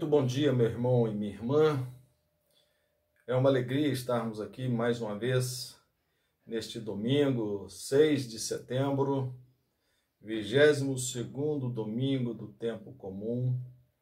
Muito bom dia, meu irmão e minha irmã. É uma alegria estarmos aqui mais uma vez neste domingo, 6 de setembro, 22º domingo do tempo comum,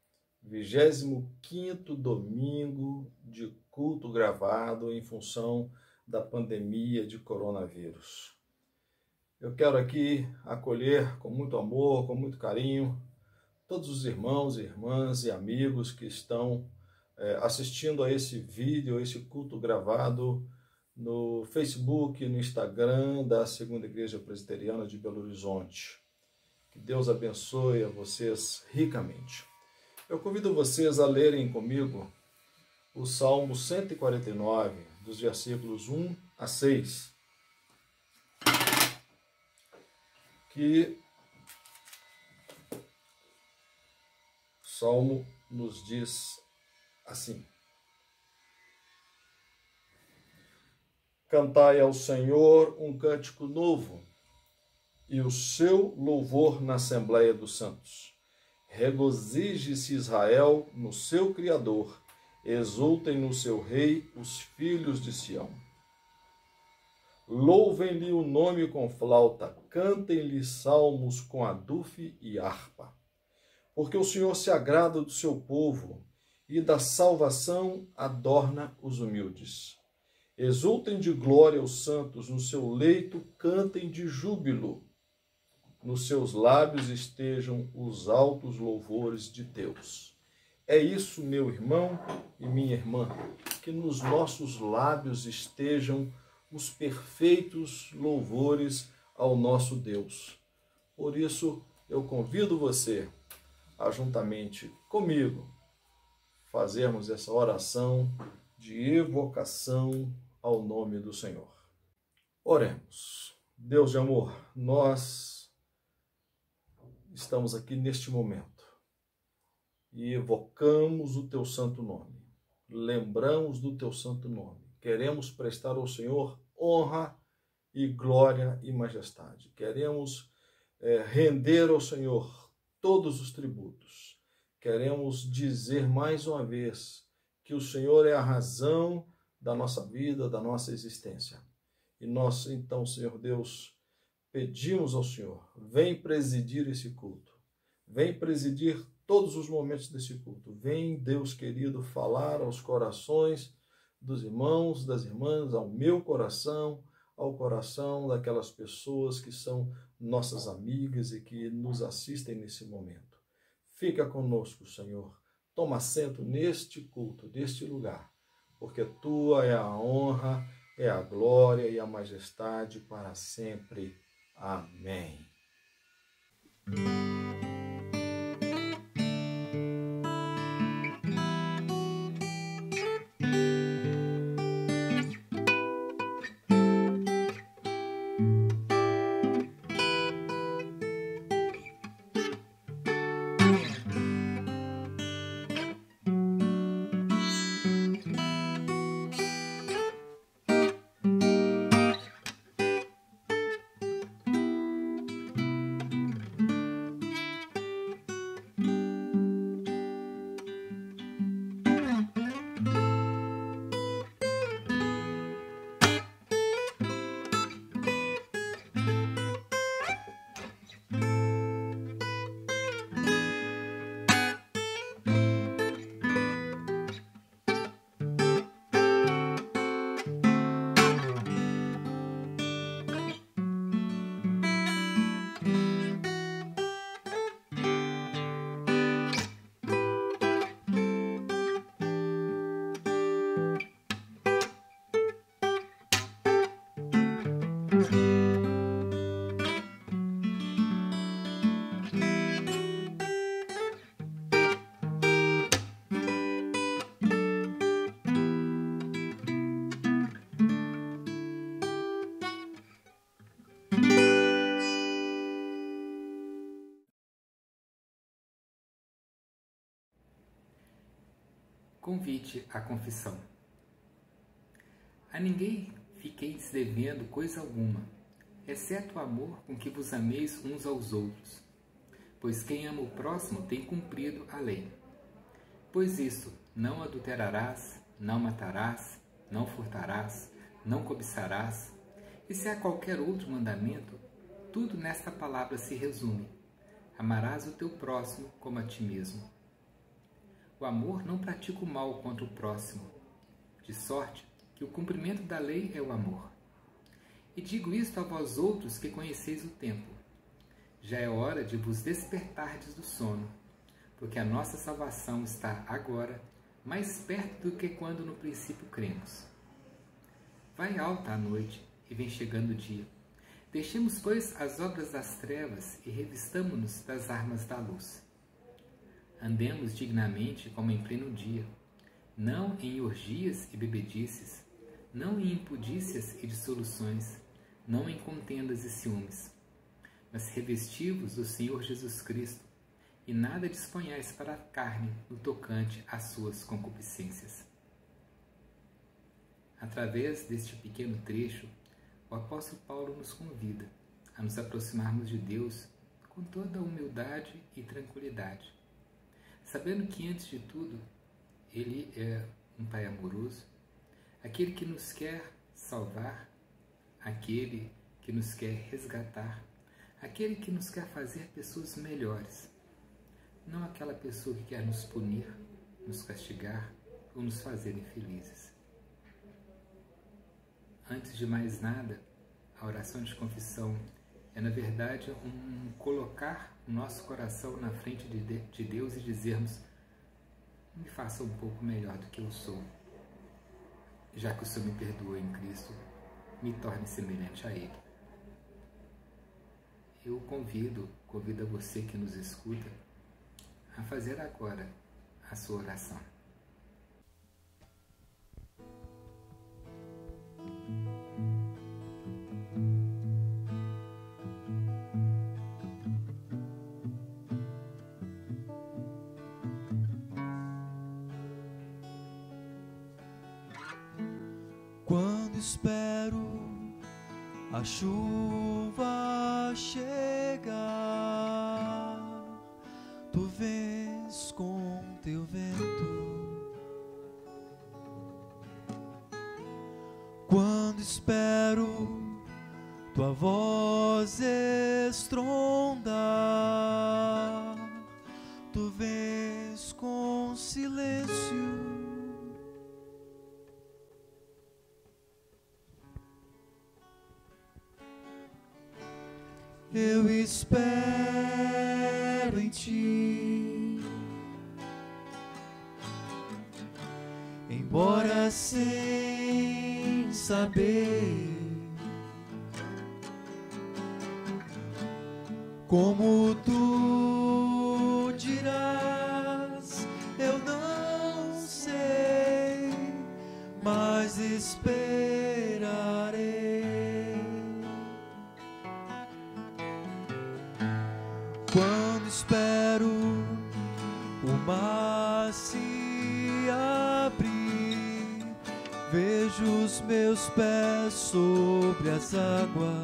25º domingo de culto gravado em função da pandemia de coronavírus. Eu quero aqui acolher com muito amor, com muito carinho, todos os irmãos, irmãs e amigos que estão assistindo a esse vídeo, a esse culto gravado no Facebook, no Instagram da Segunda Igreja Presbiteriana de Belo Horizonte. Que Deus abençoe a vocês ricamente. Eu convido vocês a lerem comigo o Salmo 149, dos versículos 1 a 6, que o Salmo nos diz assim: Cantai ao Senhor um cântico novo, e o seu louvor na Assembleia dos Santos. Regozije-se Israel no seu Criador, exultem no seu Rei os filhos de Sião. Louvem-lhe o nome com flauta, cantem-lhe salmos com adufe e harpa. Porque o Senhor se agrada do seu povo, e da salvação adorna os humildes. Exultem de glória os santos, no seu leito cantem de júbilo. Nos seus lábios estejam os altos louvores de Deus. É isso, meu irmão e minha irmã, que nos nossos lábios estejam os perfeitos louvores ao nosso Deus. Por isso, eu convido você a, juntamente comigo, fazermos essa oração de evocação ao nome do Senhor. Oremos. Deus de amor, nós estamos aqui neste momento e evocamos o teu santo nome, lembramos do teu santo nome, queremos prestar ao Senhor honra e glória e majestade, queremos render ao Senhor todos os tributos. Queremos dizer mais uma vez que o Senhor é a razão da nossa vida, da nossa existência. E nós, então, Senhor Deus, pedimos ao Senhor, vem presidir esse culto, vem presidir todos os momentos desse culto. Vem, Deus querido, falar aos corações dos irmãos, das irmãs, ao meu coração, ao coração daquelas pessoas que são nossas amigas e que nos assistem nesse momento. Fica conosco, Senhor. Toma assento neste culto, neste lugar, porque tua é a honra, é a glória e a majestade para sempre. Amém. Convite à confissão. A ninguém fiqueis devendo coisa alguma, exceto o amor com que vos ameis uns aos outros. Pois quem ama o próximo tem cumprido a lei. Pois isso, não adulterarás, não matarás, não furtarás, não cobiçarás, e se há qualquer outro mandamento, tudo nesta palavra se resume: amarás o teu próximo como a ti mesmo. O amor não pratica o mal contra o próximo, de sorte que o cumprimento da lei é o amor. E digo isto a vós outros que conheceis o tempo. Já é hora de vos despertardes do sono, porque a nossa salvação está agora mais perto do que quando no princípio cremos. Vai alta a noite e vem chegando o dia. Deixemos, pois, as obras das trevas e revistamo-nos das armas da luz. Andemos dignamente como em pleno dia, não em orgias e bebedices, não em impudícias e dissoluções, não em contendas e ciúmes, mas revesti-vos do Senhor Jesus Cristo, e nada disponhais para a carne no tocante às suas concupiscências. Através deste pequeno trecho, o apóstolo Paulo nos convida a nos aproximarmos de Deus com toda a humildade e tranquilidade, sabendo que, antes de tudo, Ele é um Pai amoroso, aquele que nos quer salvar, aquele que nos quer resgatar, aquele que nos quer fazer pessoas melhores, não aquela pessoa que quer nos punir, nos castigar ou nos fazer infelizes. Antes de mais nada, a oração de confissão é, na verdade, colocar o nosso coração na frente de Deus e dizermos: me faça um pouco melhor do que eu sou. Já que o Senhor me perdoou em Cristo, me torne semelhante a Ele. Eu convido a você que nos escuta a fazer agora a sua oração. Quando espero a chuva chegar, tu vens com teu vento. Quando espero tua voz estrondar, tu vens com silêncio. Eu espero em ti, embora sem saber como tu dirás, eu não sei, mas esperarei. Quando espero o mar se abrir, vejo os meus pés sobre as águas.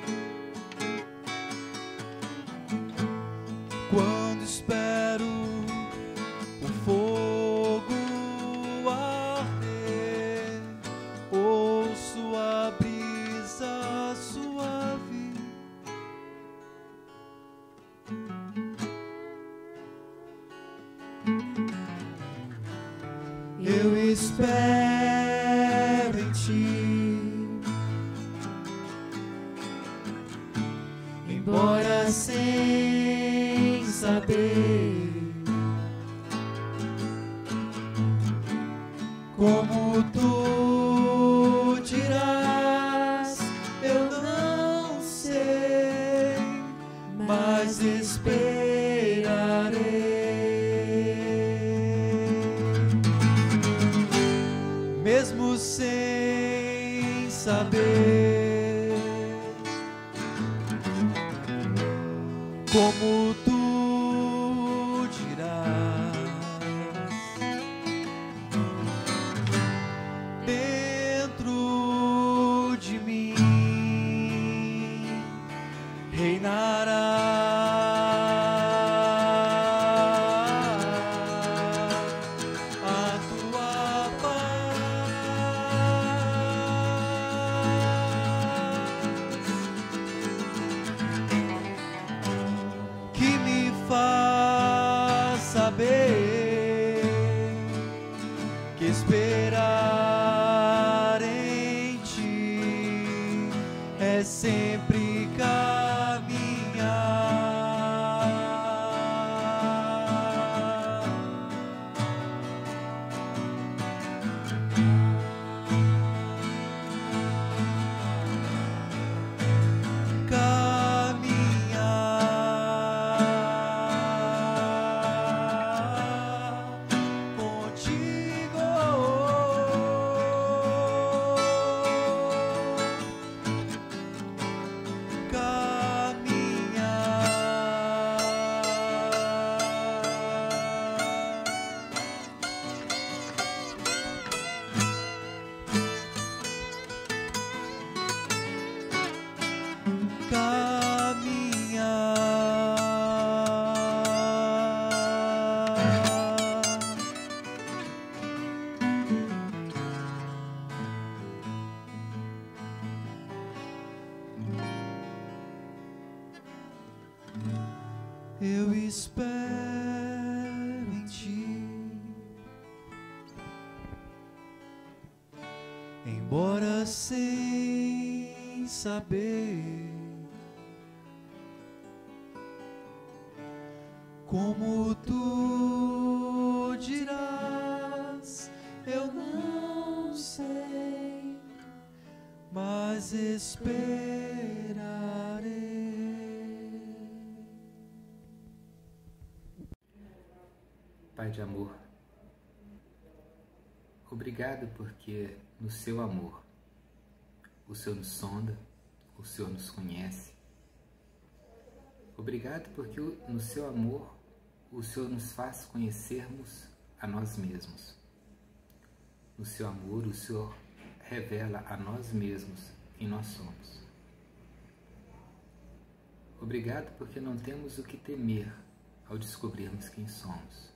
Quando espero o fogo arder, ouço a brisa suave. Eu espero em ti, embora sem saber como tu dirás, eu não sei, mas esperarei. saber que esperar em ti é sempre caminhar. Eu espero em ti, embora sem saber como tu dirás, eu não sei, mas esperarei. Pai de amor, obrigado porque no seu amor o Senhor nos sonda, o Senhor nos conhece. Obrigado porque no seu amor o Senhor nos faz conhecermos a nós mesmos. No seu amor o Senhor revela a nós mesmos quem nós somos. Obrigado porque não temos o que temer ao descobrirmos quem somos.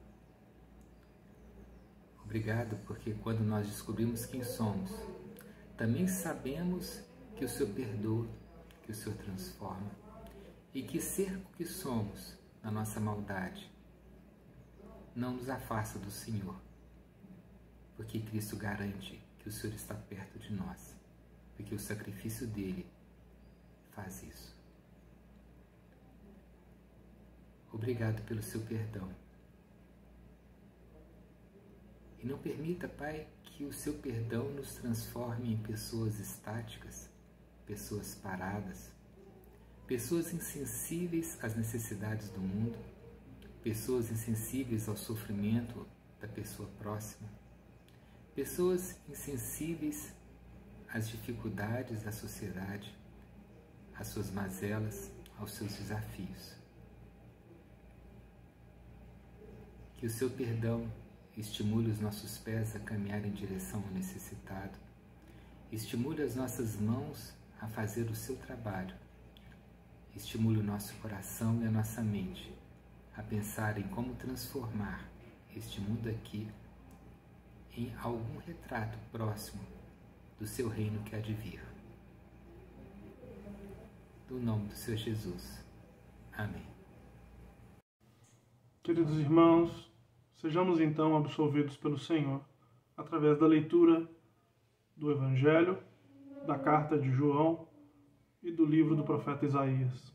Obrigado porque quando nós descobrimos quem somos, também sabemos que o Senhor perdoa, que o Senhor transforma e que ser o que somos na nossa maldade não nos afasta do Senhor, porque Cristo garante que o Senhor está perto de nós, porque o sacrifício dele faz isso. Obrigado pelo seu perdão. E não permita, Pai, que o seu perdão nos transforme em pessoas estáticas, pessoas paradas, pessoas insensíveis às necessidades do mundo, pessoas insensíveis ao sofrimento da pessoa próxima, pessoas insensíveis às dificuldades da sociedade, às suas mazelas, aos seus desafios. Que o seu perdão estimule os nossos pés a caminhar em direção ao necessitado. Estimule as nossas mãos a fazer o seu trabalho. Estimule o nosso coração e a nossa mente a pensar em como transformar este mundo aqui em algum retrato próximo do seu reino que há de vir. No nome do Senhor Jesus. Amém. Queridos irmãos, sejamos então absolvidos pelo Senhor, através da leitura do Evangelho, da carta de João e do livro do profeta Isaías.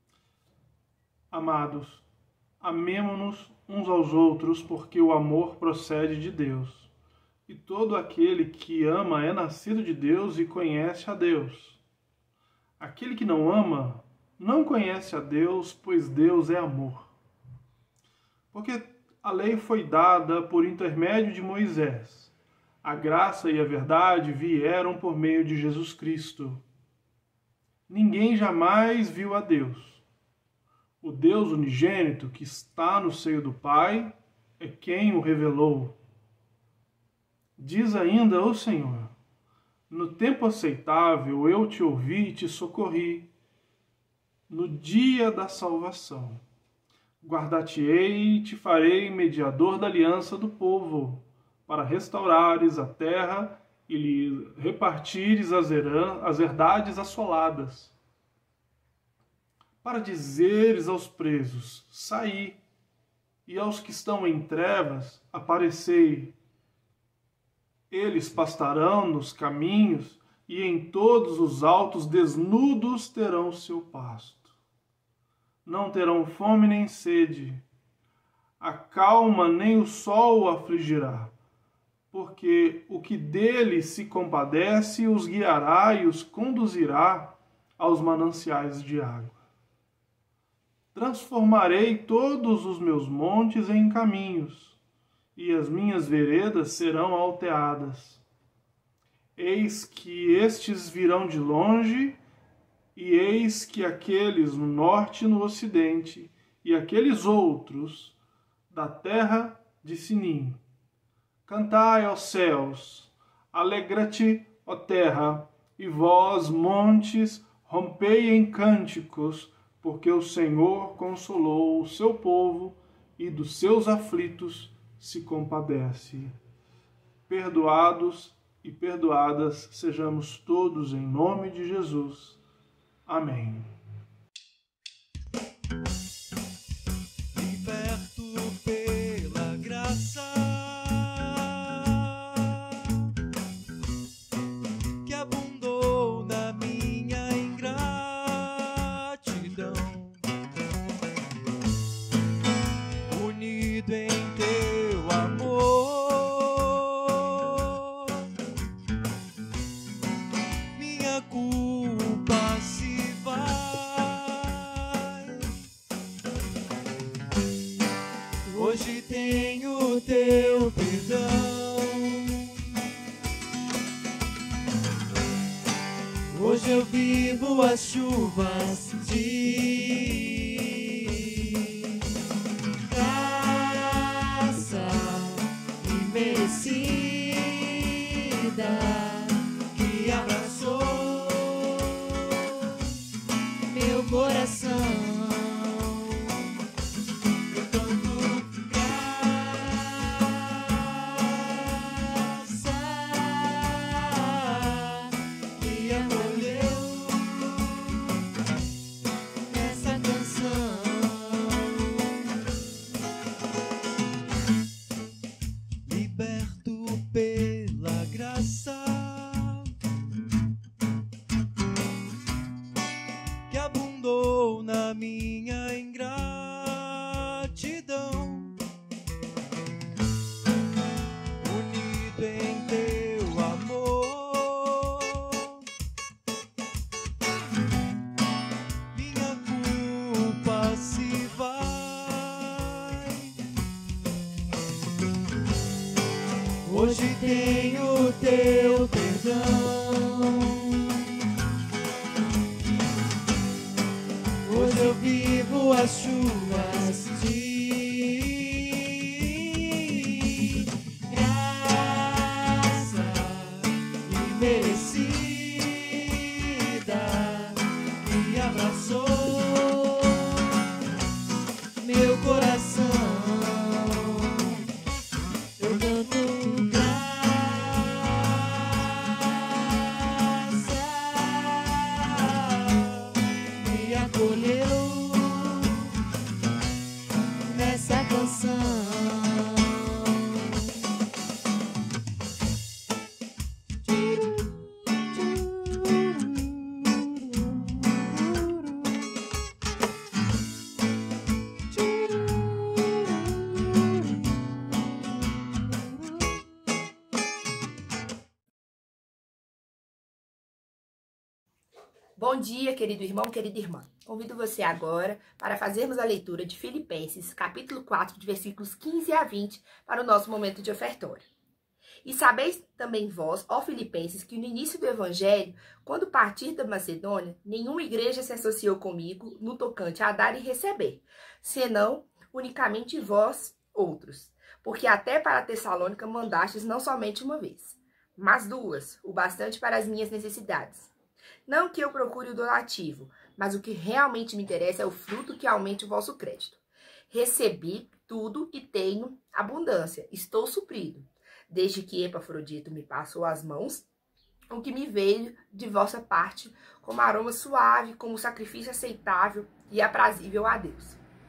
Amados, amemo-nos uns aos outros, porque o amor procede de Deus. E todo aquele que ama é nascido de Deus e conhece a Deus. Aquele que não ama não conhece a Deus, pois Deus é amor. Porque a lei foi dada por intermédio de Moisés. A graça e a verdade vieram por meio de Jesus Cristo. Ninguém jamais viu a Deus. O Deus unigênito que está no seio do Pai é quem o revelou. Diz ainda o Senhor: no tempo aceitável eu te ouvi e te socorri. No dia da salvação, guardar-te-ei e te farei mediador da aliança do povo, para restaurares a terra e lhe repartires as herdades assoladas. Para dizeres aos presos: saí, e aos que estão em trevas, aparecei. Eles pastarão nos caminhos, e em todos os altos desnudos terão seu pasto. Não terão fome nem sede, a calma nem o sol o afligirá, porque o que dele se compadece os guiará e os conduzirá aos mananciais de água. Transformarei todos os meus montes em caminhos, e as minhas veredas serão alteadas. Eis que estes virão de longe, e eis que aqueles no norte e no ocidente, e aqueles outros da terra de Sinim. Cantai, ó céus, alegra-te, ó terra, e vós, montes, rompei em cânticos, porque o Senhor consolou o seu povo e dos seus aflitos se compadece. Perdoados e perdoadas sejamos todos em nome de Jesus. Amém. Liberto pela graça que abundou na minha ingratidão, unido em teu amor, minha culpa se vai. Hoje tenho teu perdão. Hoje eu vivo as chuvas de graça imerecida que abraçou meu coração. Eu canto graça que acolheu nessa canção. Liberto pela graça que abundou na minha ingratidão, unido em teu amor, minha culpa se vai. Hoje tenho teu perdão. Hoje eu vivo as chuvas de graça imerecida que abraçou meu coração. Eu canto graça me acolheu nessa canção. Bom dia, querido irmão, querida irmã. Convido você agora para fazermos a leitura de Filipenses, capítulo 4, de versículos 15 a 20, para o nosso momento de ofertório. E sabeis também vós, ó Filipenses, que no início do Evangelho, quando partir da Macedônia, nenhuma igreja se associou comigo no tocante a dar e receber, senão unicamente vós outros, porque até para Tessalônica mandastes não somente uma vez, mas duas, o bastante para as minhas necessidades. Não que eu procure o donativo, mas o que realmente me interessa é o fruto que aumente o vosso crédito. Recebi tudo e tenho abundância, estou suprido, desde que Epafrodito me passou as mãos, o que me veio de vossa parte como aroma suave, como sacrifício aceitável e aprazível a Deus.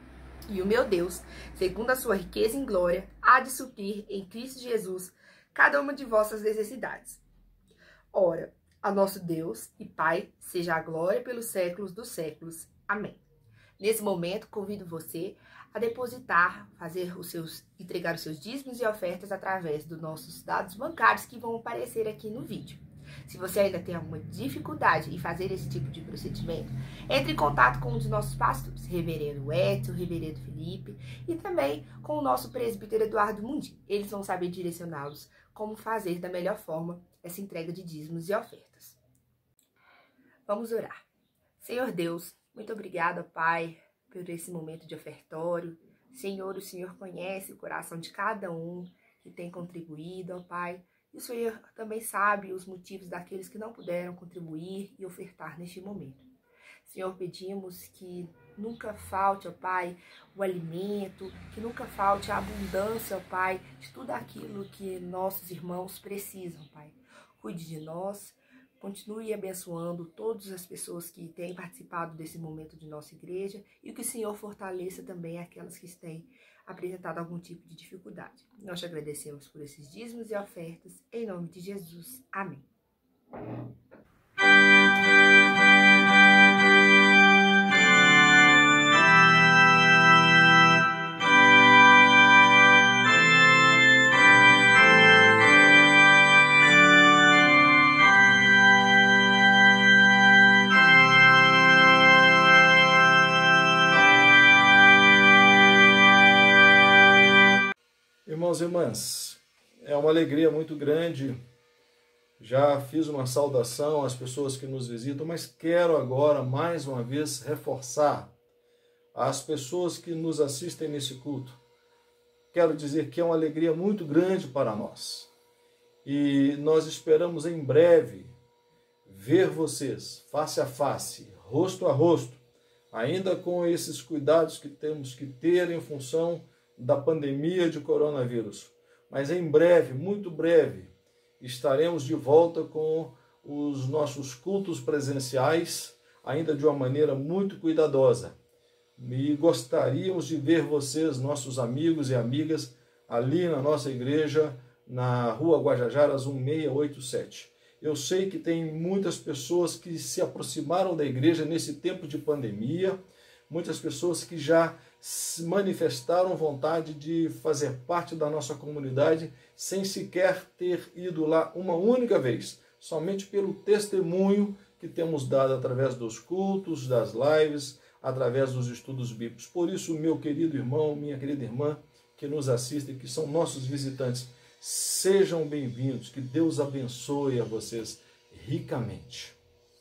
E o meu Deus, segundo a sua riqueza em glória, há de suprir em Cristo Jesus cada uma de vossas necessidades. Ora, a nosso Deus e Pai, seja a glória pelos séculos dos séculos. Amém. Nesse momento, convido você a depositar, entregar os seus dízimos e ofertas através dos nossos dados bancários que vão aparecer aqui no vídeo. Se você ainda tem alguma dificuldade em fazer esse tipo de procedimento, entre em contato com um dos nossos pastores, Reverendo Edson, Reverendo Felipe, e também com o nosso presbítero Eduardo Mundi. Eles vão saber direcioná-los como fazer da melhor forma essa entrega de dízimos e ofertas. Vamos orar. Senhor Deus, muito obrigada, Pai, por esse momento de ofertório. Senhor, o Senhor conhece o coração de cada um que tem contribuído, ó Pai. E o Senhor também sabe os motivos daqueles que não puderam contribuir e ofertar neste momento. Senhor, pedimos que nunca falte, ó Pai, o alimento, que nunca falte a abundância, ó Pai, de tudo aquilo que nossos irmãos precisam, Pai. Cuide de nós, continue abençoando todas as pessoas que têm participado desse momento de nossa igreja e que o Senhor fortaleça também aquelas que têm apresentado algum tipo de dificuldade. Nós te agradecemos por esses dízimos e ofertas, em nome de Jesus. Amém. Irmãos e irmãs, é uma alegria muito grande. Já fiz uma saudação às pessoas que nos visitam, mas quero agora, mais uma vez, reforçar às pessoas que nos assistem nesse culto. Quero dizer que é uma alegria muito grande para nós. E nós esperamos em breve ver vocês face a face, rosto a rosto, ainda com esses cuidados que temos que ter em função da pandemia de coronavírus. Mas em breve, muito breve, estaremos de volta com os nossos cultos presenciais, ainda de uma maneira muito cuidadosa. E gostaríamos de ver vocês, nossos amigos e amigas, ali na nossa igreja, na Rua Guajajaras 1687. Eu sei que tem muitas pessoas que se aproximaram da igreja nesse tempo de pandemia, muitas pessoas que já manifestaram vontade de fazer parte da nossa comunidade sem sequer ter ido lá uma única vez, somente pelo testemunho que temos dado através dos cultos, das lives, através dos estudos bíblicos. Por isso, meu querido irmão, minha querida irmã, que nos assistem, que são nossos visitantes, sejam bem-vindos, que Deus abençoe a vocês ricamente.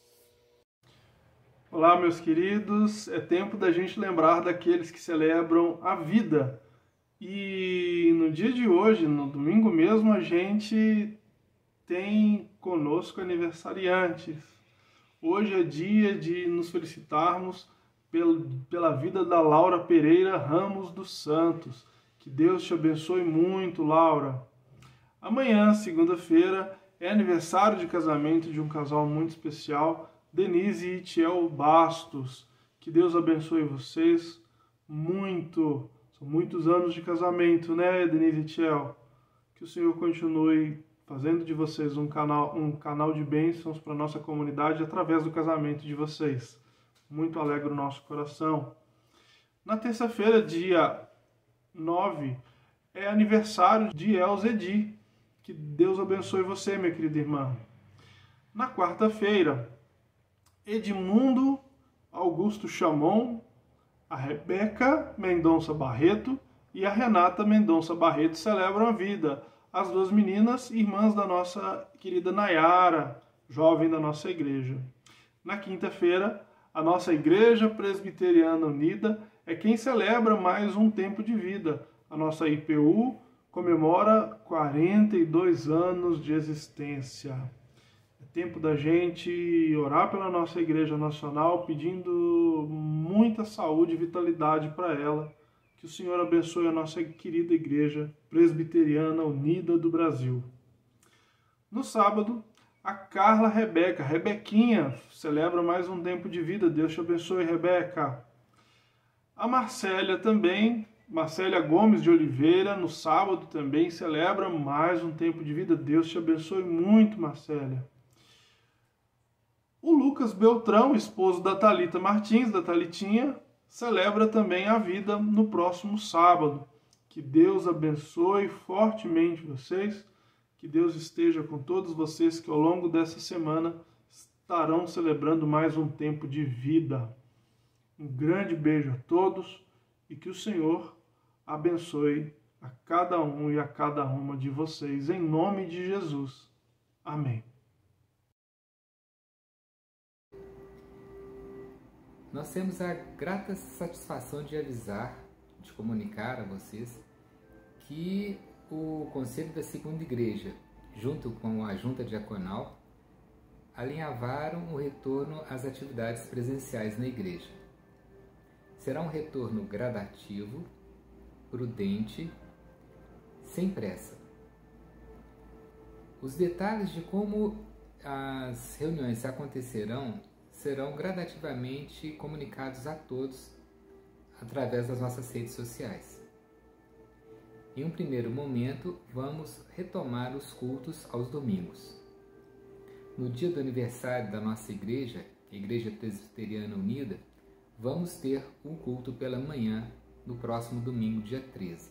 Olá, meus queridos, é tempo da gente lembrar daqueles que celebram a vida. E no dia de hoje, no domingo mesmo, a gente tem conosco aniversariantes. Hoje é dia de nos felicitarmos pela vida da Laura Pereira Ramos dos Santos. Que Deus te abençoe muito, Laura. Amanhã, segunda-feira, é aniversário de casamento de um casal muito especial, Denise e Tiel Bastos. Que Deus abençoe vocês muito. São muitos anos de casamento, né, Denise e Tiel? Que o Senhor continue fazendo de vocês um canal de bênçãos para a nossa comunidade através do casamento de vocês. Muito alegra o nosso coração. Na terça-feira, dia 9, é aniversário de Elzedi. Que Deus abençoe você, minha querida irmã. Na quarta-feira, Edmundo Augusto Chamon, a Rebeca Mendonça Barreto e a Renata Mendonça Barreto celebram a vida. As duas meninas, irmãs da nossa querida Nayara, jovem da nossa igreja. Na quinta-feira, a nossa Igreja Presbiteriana Unida é quem celebra mais um tempo de vida. A nossa IPU comemora 42 anos de existência. É tempo da gente orar pela nossa Igreja Nacional, pedindo muita saúde e vitalidade para ela. Que o Senhor abençoe a nossa querida Igreja Presbiteriana Unida do Brasil. No sábado, a Carla Rebequinha, celebra mais um tempo de vida. Deus te abençoe, Rebeca. A Marcélia também, Marcélia Gomes de Oliveira, no sábado também celebra mais um tempo de vida. Deus te abençoe muito, Marcélia. O Lucas Beltrão, esposo da Thalita Martins, da Thalitinha, celebra também a vida no próximo sábado. Que Deus abençoe fortemente vocês, que Deus esteja com todos vocês que ao longo dessa semana estarão celebrando mais um tempo de vida. Um grande beijo a todos e que o Senhor abençoe a cada um e a cada uma de vocês, em nome de Jesus. Amém. Nós temos a grata satisfação de avisar, de comunicar a vocês, que o Conselho da Segunda Igreja, junto com a Junta Diaconal, alinhavaram o retorno às atividades presenciais na igreja. Será um retorno gradativo, prudente, sem pressa. Os detalhes de como as reuniões acontecerão serão gradativamente comunicados a todos através das nossas redes sociais. Em um primeiro momento, vamos retomar os cultos aos domingos. No dia do aniversário da nossa igreja, a Igreja Presbiteriana Unida, vamos ter um culto pela manhã no próximo domingo, dia 13.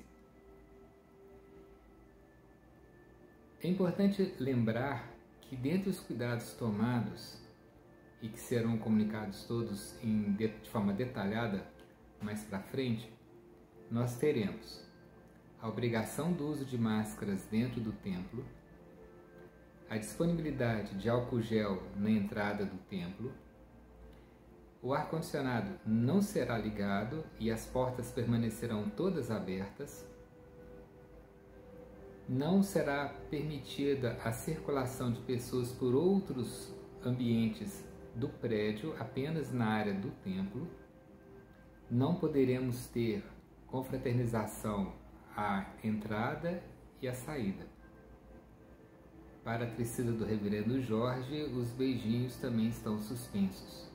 É importante lembrar que, dentre os cuidados tomados e que serão comunicados todos de forma detalhada mais para frente, nós teremos a obrigação do uso de máscaras dentro do templo, a disponibilidade de álcool gel na entrada do templo, o ar-condicionado não será ligado e as portas permanecerão todas abertas, não será permitida a circulação de pessoas por outros ambientes do prédio, apenas na área do templo, não poderemos ter confraternização à entrada e à saída. Para a Tricida do Reverendo Jorge, os beijinhos também estão suspensos.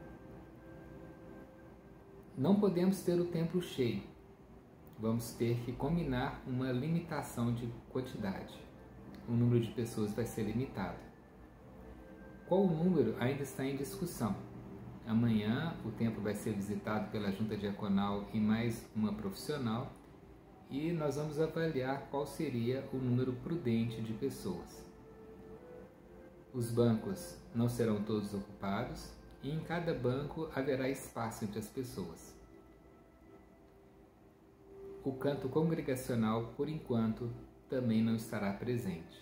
Não podemos ter o templo cheio. Vamos ter que combinar uma limitação de quantidade. O número de pessoas vai ser limitado. Qual o número ainda está em discussão. Amanhã o templo vai ser visitado pela Junta Diaconal e mais uma profissional, e nós vamos avaliar qual seria o número prudente de pessoas. Os bancos não serão todos ocupados e em cada banco haverá espaço entre as pessoas. O canto congregacional, por enquanto, também não estará presente.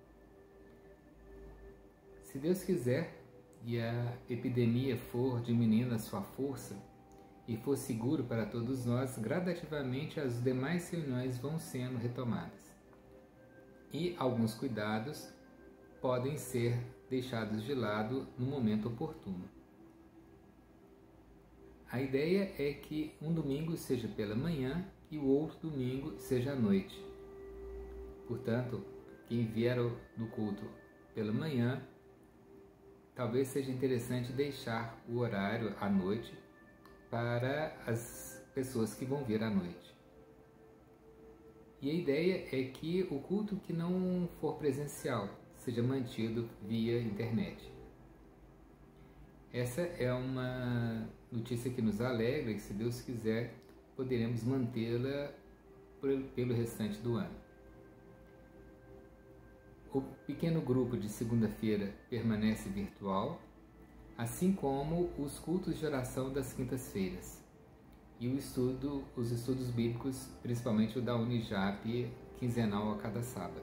Se Deus quiser e a epidemia for diminuindo a sua força e for seguro para todos nós, gradativamente as demais reuniões vão sendo retomadas. E alguns cuidados podem ser deixados de lado no momento oportuno. A ideia é que um domingo seja pela manhã e o outro domingo seja à noite. Portanto, quem vier no culto pela manhã, talvez seja interessante deixar o horário à noite para as pessoas que vão vir à noite. E a ideia é que o culto que não for presencial seja mantido via internet. Essa é uma notícia que nos alegra e, se Deus quiser, poderemos mantê-la pelo restante do ano. O pequeno grupo de segunda-feira permanece virtual, assim como os cultos de oração das quintas-feiras e os estudos bíblicos, principalmente o da Unijap, quinzenal a cada sábado.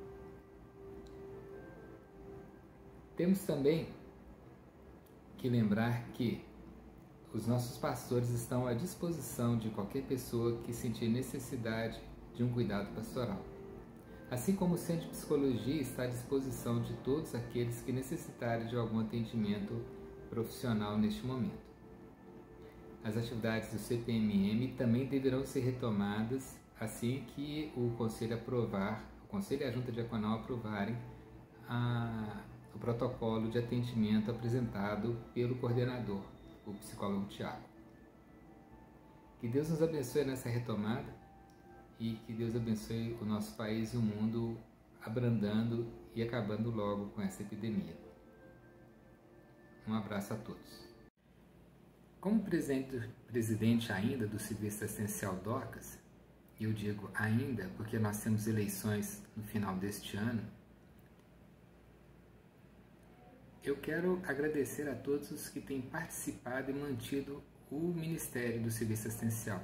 Temos também que lembrar que os nossos pastores estão à disposição de qualquer pessoa que sentir necessidade de um cuidado pastoral. Assim como o Centro de Psicologia está à disposição de todos aqueles que necessitarem de algum atendimento profissional neste momento. As atividades do CPMM também deverão ser retomadas assim que o Conselho e a Junta Diaconal aprovarem o protocolo de atendimento apresentado pelo coordenador, o psicólogo Tiago. Que Deus nos abençoe nessa retomada e que Deus abençoe o nosso país e o mundo, abrandando e acabando logo com essa epidemia. Um abraço a todos. Como presidente ainda do Serviço Assistencial Dorcas, e eu digo ainda porque nós temos eleições no final deste ano, eu quero agradecer a todos os que têm participado e mantido o Ministério do Serviço Assistencial.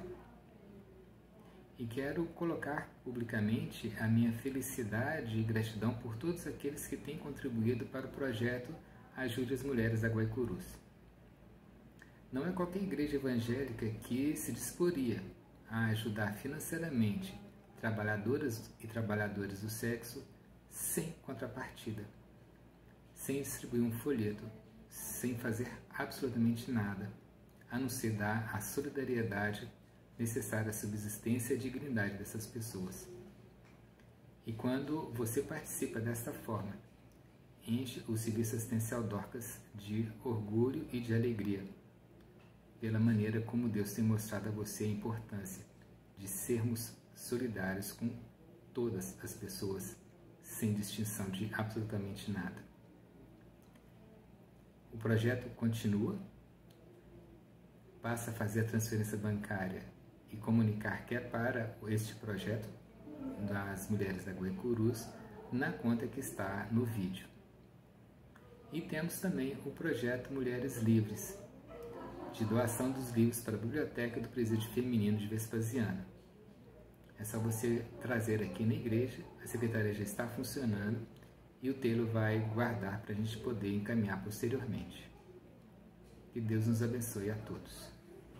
E quero colocar publicamente a minha felicidade e gratidão por todos aqueles que têm contribuído para o projeto Ajude as Mulheres da Guaicurus. Não é qualquer igreja evangélica que se disporia a ajudar financeiramente trabalhadoras e trabalhadores do sexo sem contrapartida, sem distribuir um folheto, sem fazer absolutamente nada, a não ser dar a solidariedade necessária à subsistência e à dignidade dessas pessoas. E quando você participa desta forma, enche o Serviço Assistencial Dorcas de orgulho e de alegria, pela maneira como Deus tem mostrado a você a importância de sermos solidários com todas as pessoas, sem distinção de absolutamente nada. O projeto continua, passa a fazer a transferência bancária e comunicar que é para este projeto das Mulheres da Guaicurus na conta que está no vídeo. E temos também o projeto Mulheres Livres, de doação dos livros para a Biblioteca do Presídio Feminino de Vespasiano. É só você trazer aqui na igreja, a secretaria já está funcionando e o Telo vai guardar para a gente poder encaminhar posteriormente. Que Deus nos abençoe a todos.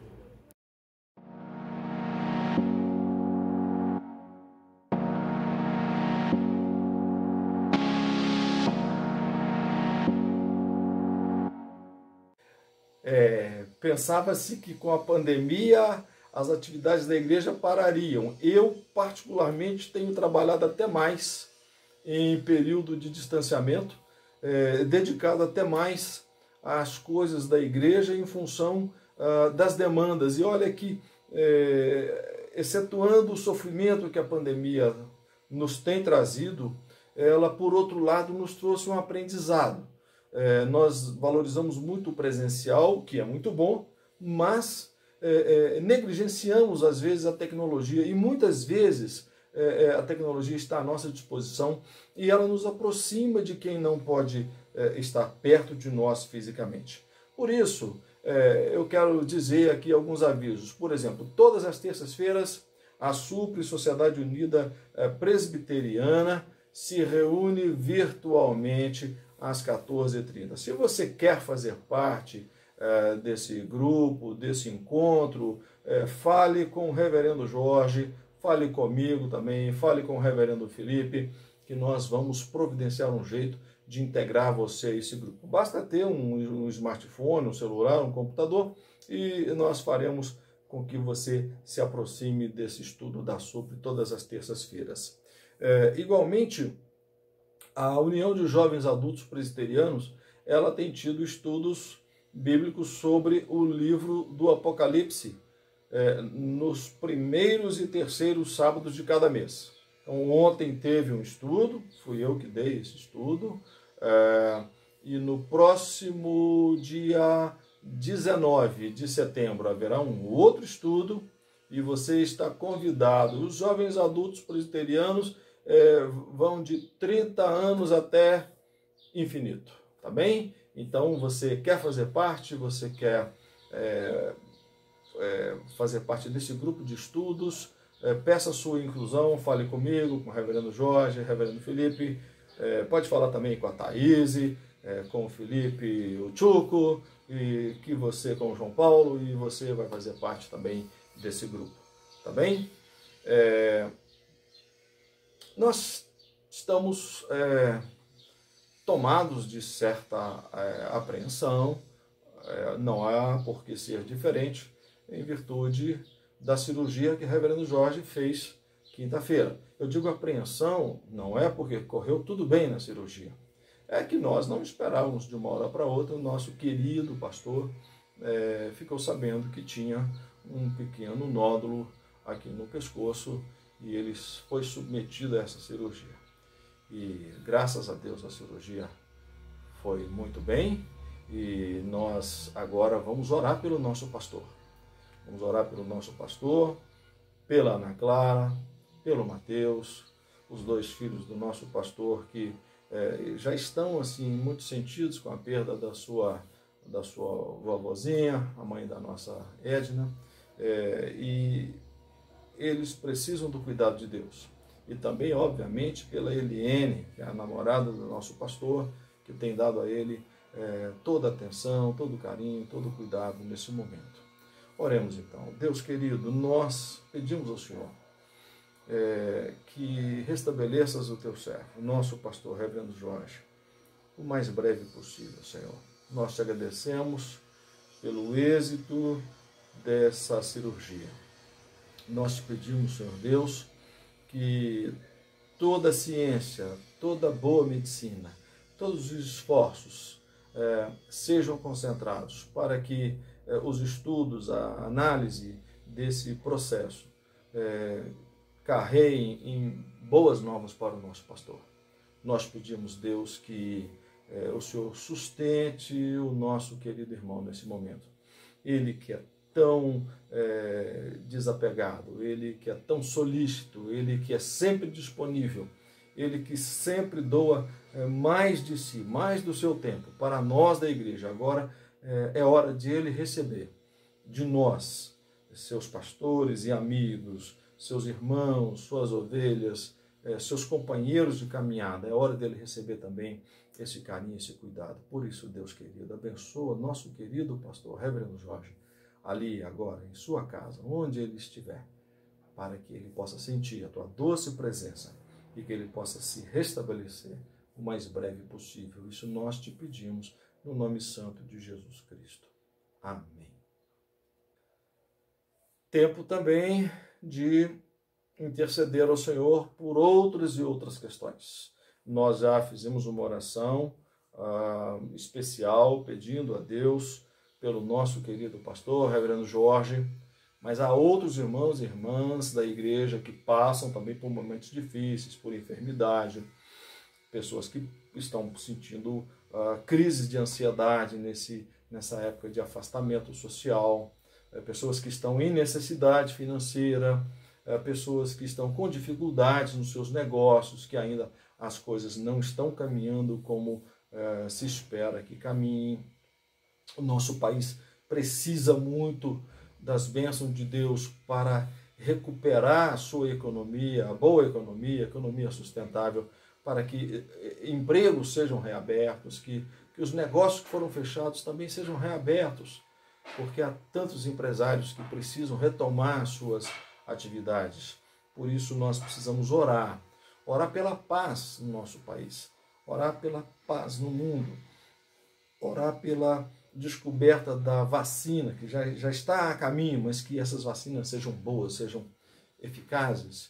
Pensava-se que com a pandemia as atividades da igreja parariam. Eu, particularmente, tenho trabalhado até mais em período de distanciamento, dedicado até mais às coisas da igreja em função das demandas. E olha que, excetuando o sofrimento que a pandemia nos tem trazido, ela, por outro lado, nos trouxe um aprendizado. Nós valorizamos muito o presencial, que é muito bom, mas negligenciamos às vezes a tecnologia e muitas vezes a tecnologia está à nossa disposição e ela nos aproxima de quem não pode estar perto de nós fisicamente. Por isso, eu quero dizer aqui alguns avisos. Por exemplo, todas as terças-feiras a SUPRE, Sociedade Unida Presbiteriana, se reúne virtualmente às 14h30. Se você quer fazer parte desse grupo, desse encontro, fale com o reverendo Jorge, fale comigo também, fale com o reverendo Felipe, que nós vamos providenciar um jeito de integrar você a esse grupo. Basta ter um smartphone, um celular, um computador e nós faremos com que você se aproxime desse estudo da SUPRE todas as terças-feiras. Igualmente, a União de Jovens Adultos Presbiterianos, ela tem tido estudos bíblicos sobre o livro do Apocalipse, nos primeiros e terceiros sábados de cada mês. Então, ontem teve um estudo, fui eu que dei esse estudo, e no próximo dia 19 de setembro haverá um outro estudo, e você está convidado. Os jovens adultos presbiterianos vão de 30 anos até infinito, tá bem? Então, você quer fazer parte, você quer fazer parte desse grupo de estudos, peça a sua inclusão, fale comigo, com o reverendo Jorge, reverendo Felipe, pode falar também com a Thaís, com o Felipe, o Chuco, e que você com o João Paulo, e você vai fazer parte também desse grupo, tá bem? Nós estamos tomados de certa apreensão, não há por que ser diferente, em virtude da cirurgia que o reverendo Jorge fez quinta-feira. Eu digo apreensão, não é porque correu tudo bem na cirurgia, é que nós não esperávamos de uma hora para outra, o nosso querido pastor ficou sabendo que tinha um pequeno nódulo aqui no pescoço e ele foi submetido a essa cirurgia. E graças a Deus a cirurgia foi muito bem e nós agora vamos orar pelo nosso pastor. Vamos orar pelo nosso pastor, pela Ana Clara, pelo Mateus, os dois filhos do nosso pastor que já estão assim muito sentidos com a perda da sua vovozinha, a mãe da nossa Edna, e eles precisam do cuidado de Deus. E também, obviamente, pela Eliene, que é a namorada do nosso pastor, que tem dado a ele toda a atenção, todo o carinho, todo o cuidado nesse momento. Oremos então. Deus querido, nós pedimos ao Senhor que restabeleças o teu servo, o nosso pastor, reverendo Jorge, o mais breve possível, Senhor. Nós te agradecemos pelo êxito dessa cirurgia. Nós te pedimos, Senhor Deus, que toda a ciência, toda a boa medicina, todos os esforços sejam concentrados para que os estudos, a análise desse processo carreguem em boas novas para o nosso pastor. Nós pedimos, Deus, que o Senhor sustente o nosso querido irmão nesse momento. Ele que é tão desapegado, ele que é tão solícito, ele que é sempre disponível, ele que sempre doa mais de si, mais do seu tempo para nós da igreja. Agora é hora de ele receber de nós, seus pastores e amigos, seus irmãos, suas ovelhas, seus companheiros de caminhada. É hora dele receber também esse carinho, esse cuidado. Por isso, Deus querido, abençoa nosso querido pastor, reverendo Jorge, ali agora, em sua casa, onde ele estiver, para que ele possa sentir a tua doce presença e que ele possa se restabelecer o mais breve possível. Isso nós te pedimos no nome santo de Jesus Cristo. Amém. Tempo também de interceder ao Senhor por outras e outras questões. Nós já fizemos uma oração especial pedindo a Deus pelo nosso querido pastor, reverendo Jorge, mas há outros irmãos e irmãs da igreja que passam também por momentos difíceis, por enfermidade, pessoas que estão sentindo crises de ansiedade nessa época de afastamento social, pessoas que estão em necessidade financeira, pessoas que estão com dificuldades nos seus negócios, que ainda as coisas não estão caminhando como se espera que caminhem. O nosso país precisa muito das bênçãos de Deus para recuperar a sua economia, a boa economia, a economia sustentável, para que empregos sejam reabertos, que os negócios que foram fechados também sejam reabertos, porque há tantos empresários que precisam retomar suas atividades. Por isso nós precisamos orar pela paz no nosso país, orar pela paz no mundo, orar pela descoberta da vacina, que já está a caminho, mas que essas vacinas sejam boas, sejam eficazes,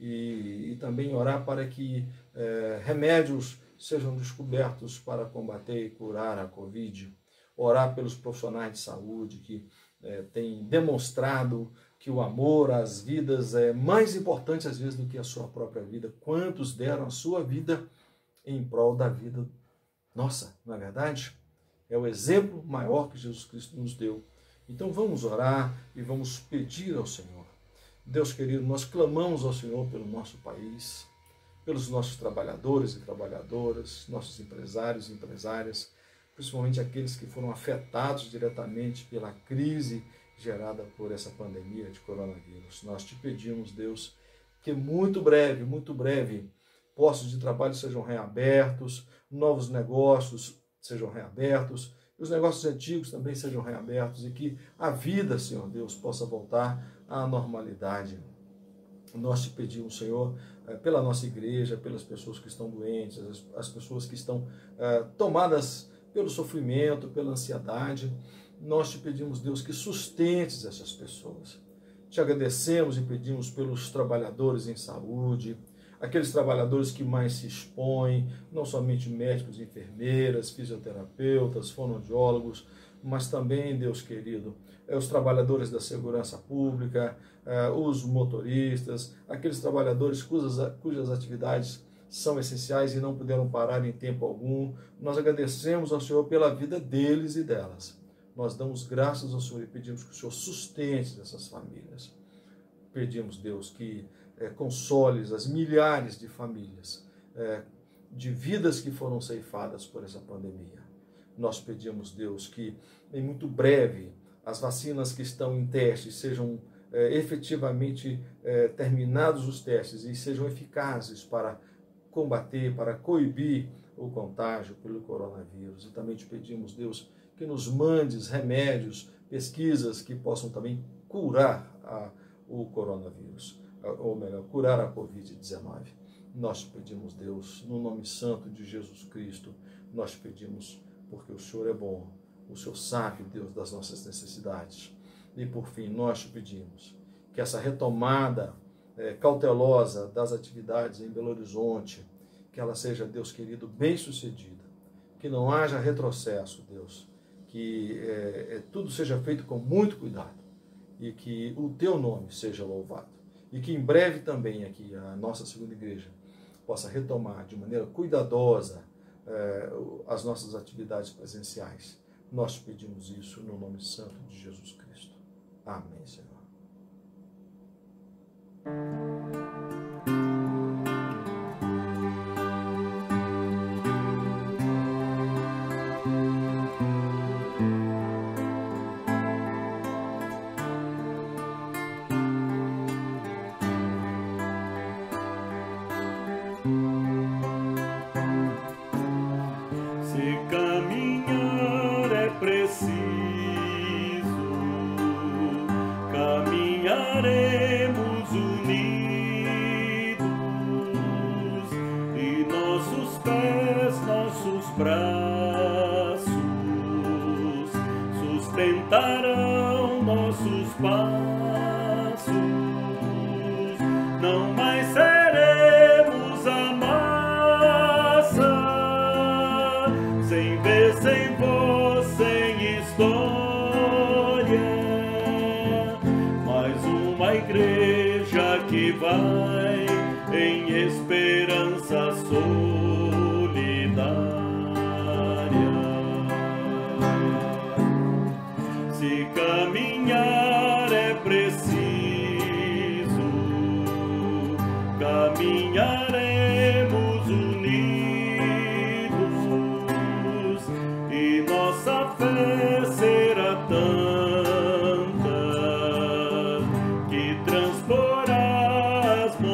e também orar para que remédios sejam descobertos para combater e curar a Covid, orar pelos profissionais de saúde que têm demonstrado que o amor às vidas é mais importante às vezes do que a sua própria vida. Quantos deram a sua vida em prol da vida nossa, não é verdade? É o exemplo maior que Jesus Cristo nos deu. Então vamos orar e vamos pedir ao Senhor. Deus querido, nós clamamos ao Senhor pelo nosso país, pelos nossos trabalhadores e trabalhadoras, nossos empresários e empresárias, principalmente aqueles que foram afetados diretamente pela crise gerada por essa pandemia de coronavírus. Nós te pedimos, Deus, que muito breve, postos de trabalho sejam reabertos, novos negócios sejam reabertos, e os negócios antigos também sejam reabertos, e que a vida, Senhor Deus, possa voltar à normalidade. Nós te pedimos, Senhor, pela nossa igreja, pelas pessoas que estão doentes, as pessoas que estão tomadas pelo sofrimento, pela ansiedade. Nós te pedimos, Deus, que sustentes essas pessoas. Te agradecemos e pedimos pelos trabalhadores em saúde, aqueles trabalhadores que mais se expõem, não somente médicos, enfermeiras, fisioterapeutas, fonoaudiólogos, mas também, Deus querido, os trabalhadores da segurança pública, os motoristas, aqueles trabalhadores cujas atividades são essenciais e não puderam parar em tempo algum. Nós agradecemos ao Senhor pela vida deles e delas. Nós damos graças ao Senhor e pedimos que o Senhor sustente essas famílias. Pedimos, Deus, que consoles as milhares de famílias, de vidas que foram ceifadas por essa pandemia. Nós pedimos, Deus, que em muito breve as vacinas que estão em testes sejam efetivamente terminados os testes e sejam eficazes para combater, para coibir o contágio pelo coronavírus. E também te pedimos, Deus, que nos mandes remédios, pesquisas que possam também curar o coronavírus, ou melhor, curar a Covid-19. Nós te pedimos, Deus, no nome santo de Jesus Cristo, nós te pedimos porque o Senhor é bom, o Senhor sabe, Deus, das nossas necessidades. E por fim, nós te pedimos que essa retomada cautelosa das atividades em Belo Horizonte, que ela seja, Deus querido, bem sucedida, que não haja retrocesso, Deus, que tudo seja feito com muito cuidado e que o teu nome seja louvado. E que em breve também aqui a nossa segunda igreja possa retomar de maneira cuidadosa as nossas atividades presenciais. Nós pedimos isso no nome santo de Jesus Cristo. Amém, Senhor. Caminharemos unidos e nossos pés, nossos braços sustentarão nossos passos. Não mais seremos a massa, sem vez, sem voz, sem história. Uma igreja que vai em esperança solidária. Se caminhar é preciso, caminharemos unidos e nossa fé será tanta transportar as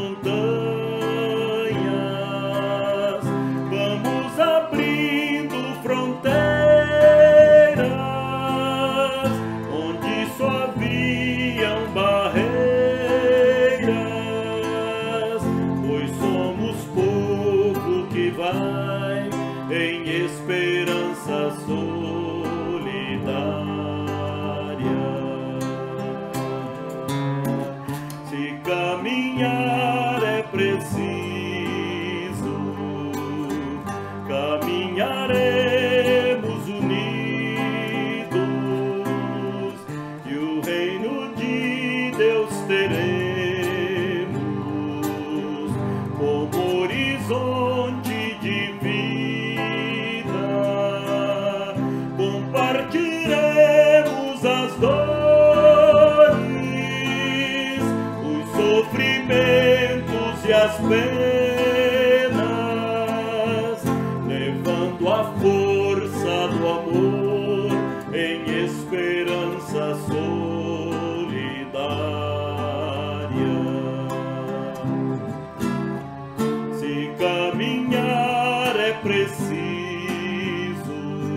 montanhas. Vamos abrindo fronteiras onde só haviam barreiras, pois somos povo que vai em esperança solidária. Caminhar é preciso, caminharemos unidos e o reino de Deus teremos como horizonte de vida. Compartilhemos as dores, sofrimentos e as penas, levando a força do amor em esperança solidária. Se caminhar é preciso,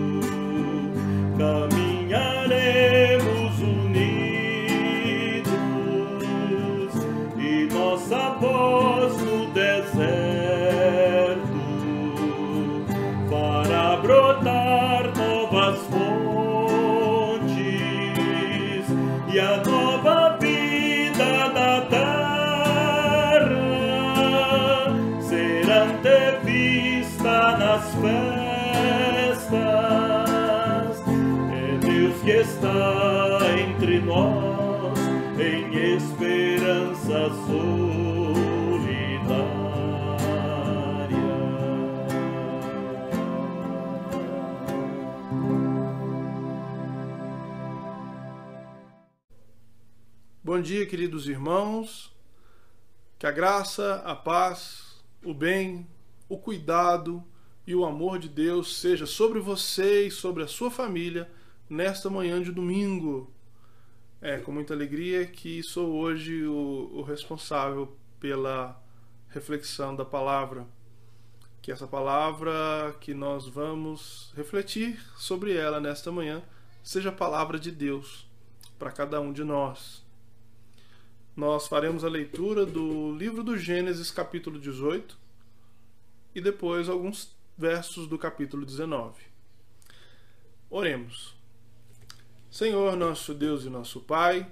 caminharemos unidos, nossa voz no deserto está entre nós em esperança solidária. Bom dia, queridos irmãos. Que a graça, a paz, o bem, o cuidado e o amor de Deus seja sobre você e sobre a sua família nesta manhã de domingo. É com muita alegria que sou hoje o responsável pela reflexão da palavra. Que essa palavra que nós vamos refletir sobre ela nesta manhã seja a palavra de Deus para cada um de nós. Nós faremos a leitura do livro do Gênesis, capítulo 18, e depois alguns versos do capítulo 19. Oremos. Senhor, nosso Deus e nosso Pai,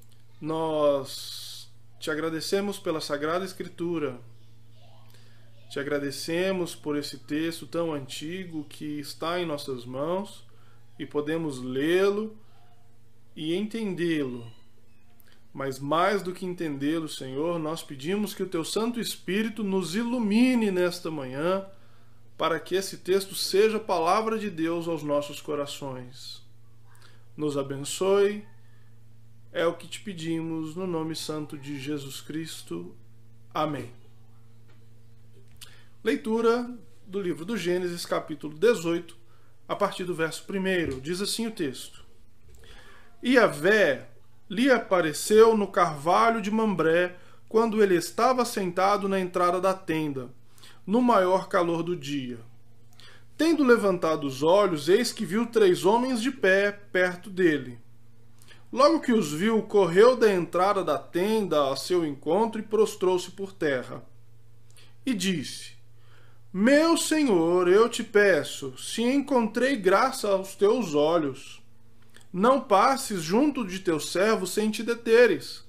nós te agradecemos pela Sagrada Escritura. Te agradecemos por esse texto tão antigo que está em nossas mãos e podemos lê-lo e entendê-lo. Mas mais do que entendê-lo, Senhor, nós pedimos que o Teu Santo Espírito nos ilumine nesta manhã para que esse texto seja a palavra de Deus aos nossos corações. Nos abençoe, é o que te pedimos no nome santo de Jesus Cristo. Amém. Leitura do livro do Gênesis, capítulo 18, a partir do verso 1. Diz assim o texto: E Yahvé lhe apareceu no carvalho de Mambré, quando ele estava sentado na entrada da tenda, no maior calor do dia. Tendo levantado os olhos, eis que viu 3 homens de pé perto dele. Logo que os viu, correu da entrada da tenda ao seu encontro e prostrou-se por terra. E disse: Meu senhor, eu te peço, se encontrei graça aos teus olhos, não passes junto de teu servo sem te deteres.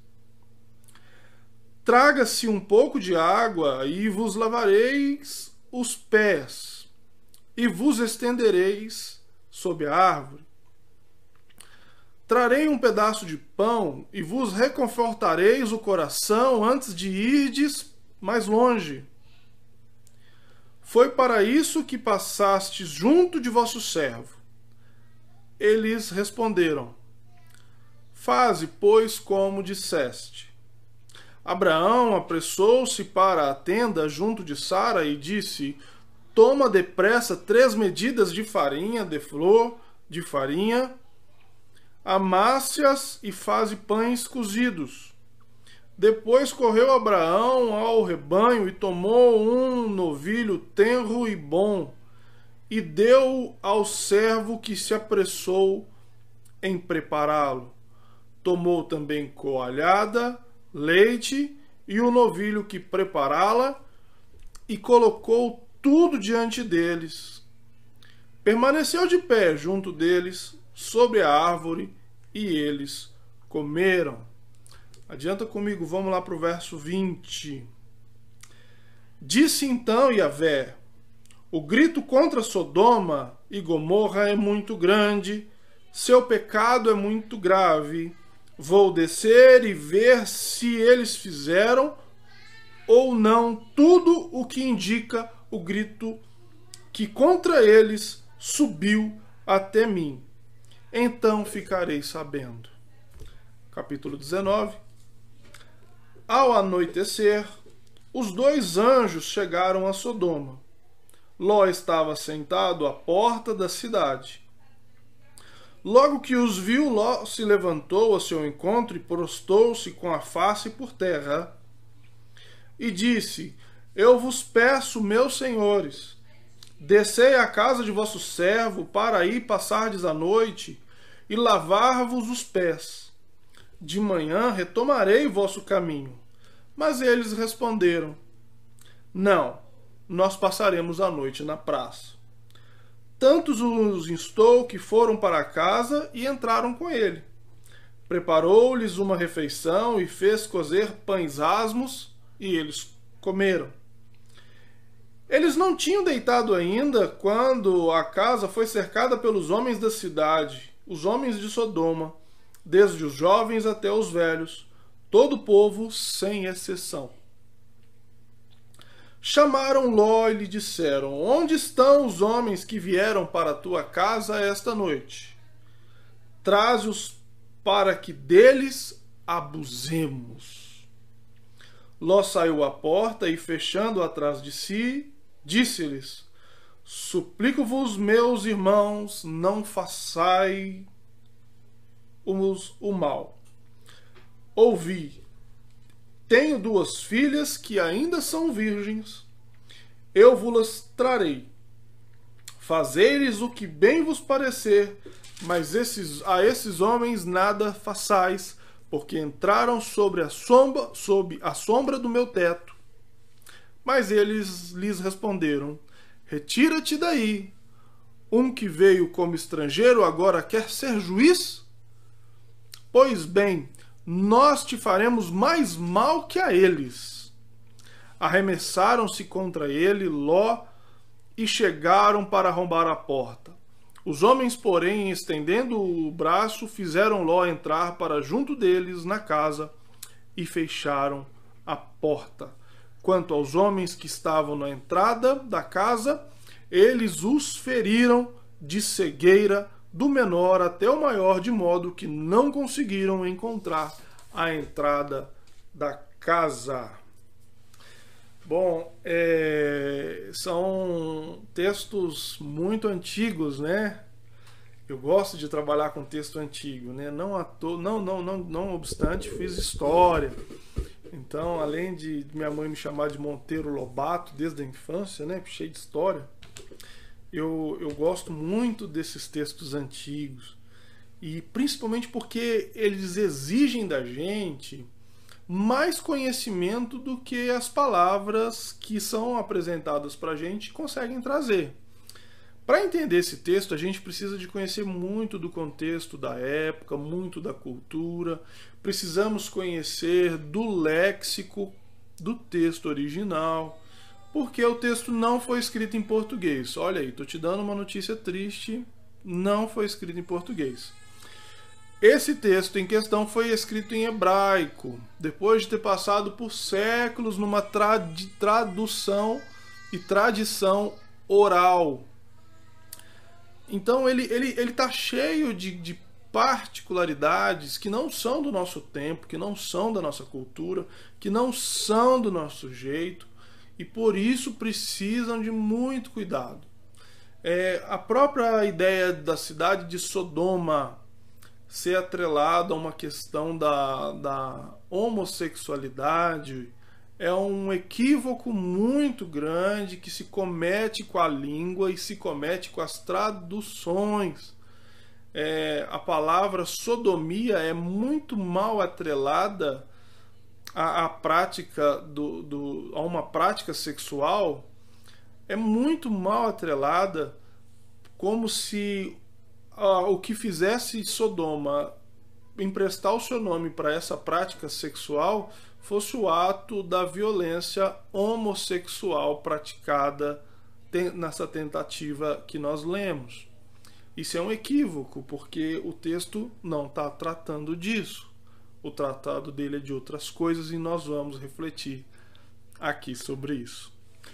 Traga-se um pouco de água e vos lavareis os pés, e vos estendereis sob a árvore. Trarei um pedaço de pão e vos reconfortareis o coração antes de irdes mais longe. Foi para isso que passastes junto de vosso servo. Eles responderam: Faze, pois, como disseste. Abraão apressou-se para a tenda junto de Sara e disse: Toma depressa 3 medidas de farinha, de flor de farinha, amasse-as e faze pães cozidos. Depois correu Abraão ao rebanho e tomou um novilho tenro e bom, e deu ao servo que se apressou em prepará-lo. Tomou também coalhada, leite e o novilho que prepará-la, e colocou tudo diante deles. Permaneceu de pé junto deles, sobre a árvore, e eles comeram. Adianta comigo, vamos lá para o verso 20. Disse então Yahvé: O grito contra Sodoma e Gomorra é muito grande, seu pecado é muito grave. Vou descer e ver se eles fizeram ou não tudo o que indica o grito que contra eles subiu até mim. Então ficarei sabendo. Capítulo 19. Ao anoitecer, os 2 anjos chegaram a Sodoma. Ló estava sentado à porta da cidade. Logo que os viu, Ló se levantou a seu encontro e prostrou-se com a face por terra. E disse: Eu vos peço, meus senhores, descei à casa de vosso servo para aí passardes a noite e lavar-vos os pés. De manhã retomarei vosso caminho. Mas eles responderam: Não, nós passaremos a noite na praça. Tantos os instou que foram para casa e entraram com ele. Preparou-lhes uma refeição e fez cozer pães asmos, e eles comeram. Eles não tinham deitado ainda quando a casa foi cercada pelos homens da cidade, os homens de Sodoma, desde os jovens até os velhos, todo o povo sem exceção. Chamaram Ló e lhe disseram: onde estão os homens que vieram para a tua casa esta noite? Traze-os para que deles abusemos. Ló saiu à porta e, fechando atrás de si, disse-lhes: suplico-vos, meus irmãos, não façais o mal. Ouvi: tenho 2 filhas que ainda são virgens, eu vos-las trarei. Fazei-lhes o que bem vos parecer, mas a esses homens nada façais, porque entraram sob a sombra do meu teto. Mas eles lhes responderam: retira-te daí. Um que veio como estrangeiro agora quer ser juiz? Pois bem, nós te faremos mais mal que a eles. Arremessaram-se contra ele, Ló, e chegaram para arrombar a porta. Os homens, porém, estendendo o braço, fizeram Ló entrar para junto deles na casa e fecharam a porta. Quanto aos homens que estavam na entrada da casa, eles os feriram de cegueira, do menor até o maior, de modo que não conseguiram encontrar a entrada da casa. Bom, são textos muito antigos, né? Eu gosto de trabalhar com texto antigo, né? Não obstante, fiz história. Então, além de minha mãe me chamar de Monteiro Lobato desde a infância, né? Cheio de história, eu gosto muito desses textos antigos. E principalmente porque eles exigem da gente mais conhecimento do que as palavras que são apresentadas para a gente conseguem trazer. Para entender esse texto, a gente precisa de conhecer muito do contexto da época, muito da cultura. Precisamos conhecer do léxico do texto original, porque o texto não foi escrito em português. Olha aí, estou te dando uma notícia triste, não foi escrito em português. Esse texto em questão foi escrito em hebraico, depois de ter passado por séculos numa tradução e tradição oral. Então ele está cheio de particularidades que não são do nosso tempo, que não são da nossa cultura, que não são do nosso jeito, e por isso precisam de muito cuidado. A própria ideia da cidade de Sodoma ser atrelada a uma questão da homossexualidade é um equívoco muito grande que se comete com a língua e se comete com as traduções. A palavra sodomia é muito mal atrelada à prática a uma prática sexual, é muito mal atrelada, como se o que fizesse Sodoma emprestar o seu nome para essa prática sexual fosse o ato da violência homossexual praticada nessa tentativa que nós lemos. Isso é um equívoco, porque o texto não está tratando disso. O tratado dele é de outras coisas e nós vamos refletir aqui sobre isso.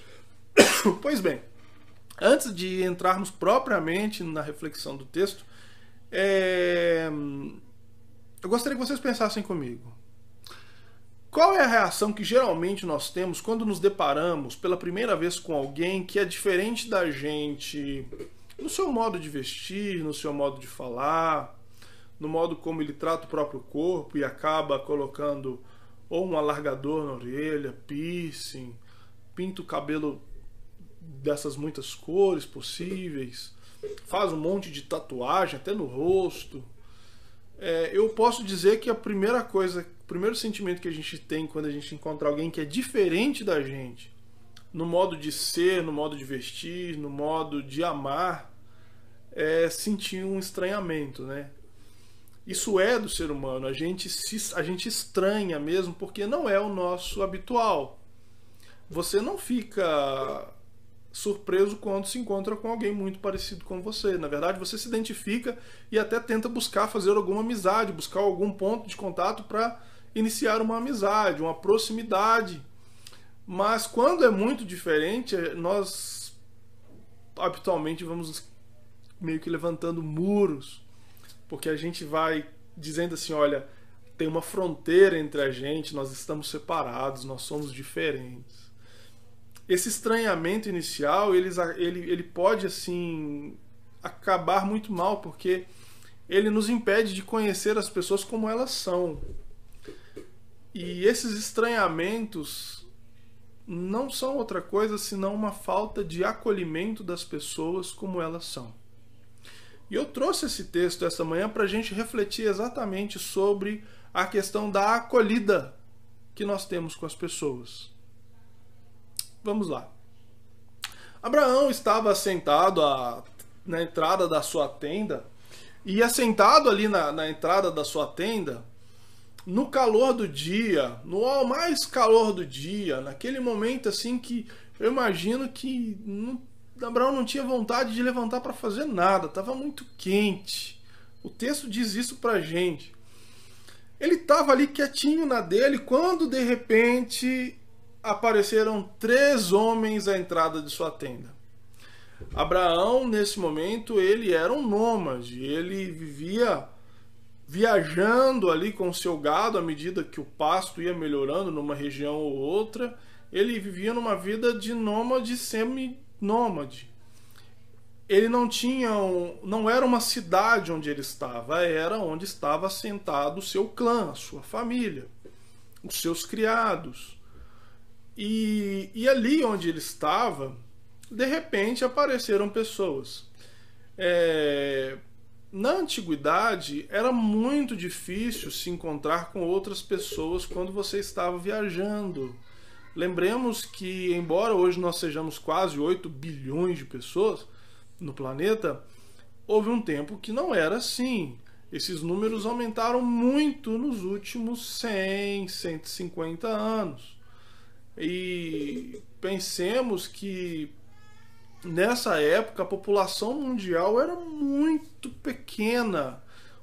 Pois bem, antes de entrarmos propriamente na reflexão do texto, eu gostaria que vocês pensassem comigo. Qual é a reação que geralmente nós temos quando nos deparamos pela primeira vez com alguém que é diferente da gente no seu modo de vestir, no seu modo de falar, no modo como ele trata o próprio corpo e acaba colocando ou um alargador na orelha, piercing, pinta o cabelo dessas muitas cores possíveis, faz um monte de tatuagem até no rosto. Eu posso dizer que o primeiro sentimento que a gente tem quando a gente encontra alguém que é diferente da gente, no modo de ser, no modo de vestir, no modo de amar, é sentir um estranhamento, né? Isso é do ser humano, a gente estranha mesmo, porque não é o nosso habitual. Você não fica surpreso quando se encontra com alguém muito parecido com você. Na verdade, você se identifica e até tenta buscar fazer alguma amizade, buscar algum ponto de contato para iniciar uma amizade, uma proximidade. Mas quando é muito diferente, nós habitualmente vamos meio que levantando muros, porque a gente vai dizendo assim, olha, tem uma fronteira entre a gente, nós estamos separados, nós somos diferentes. Esse estranhamento inicial, ele pode assim acabar muito mal, porque ele nos impede de conhecer as pessoas como elas são. E esses estranhamentos não são outra coisa senão uma falta de acolhimento das pessoas como elas são. E eu trouxe esse texto essa manhã para a gente refletir exatamente sobre a questão da acolhida que nós temos com as pessoas. Vamos lá. Abraão estava assentado na entrada da sua tenda, e assentado ali na entrada da sua tenda, no calor do dia, no mais calor do dia, naquele momento assim que eu imagino que Abraão não tinha vontade de levantar para fazer nada, estava muito quente. O texto diz isso para a gente. Ele estava ali quietinho na dele, quando de repente apareceram 3 homens à entrada de sua tenda. Abraão, nesse momento, ele era um nômade, ele vivia viajando ali com o seu gado à medida que o pasto ia melhorando numa região ou outra. Ele vivia numa vida de nômade, semi-nômade. Ele não era uma cidade onde ele estava, era onde estava assentado o seu clã, a sua família, os seus criados. E ali onde ele estava, de repente apareceram pessoas. Na antiguidade, era muito difícil se encontrar com outras pessoas quando você estava viajando. Lembremos que, embora hoje nós sejamos quase 8 bilhões de pessoas no planeta, houve um tempo que não era assim. Esses números aumentaram muito nos últimos 100, 150 anos. E pensemos que nessa época a população mundial era muito pequena.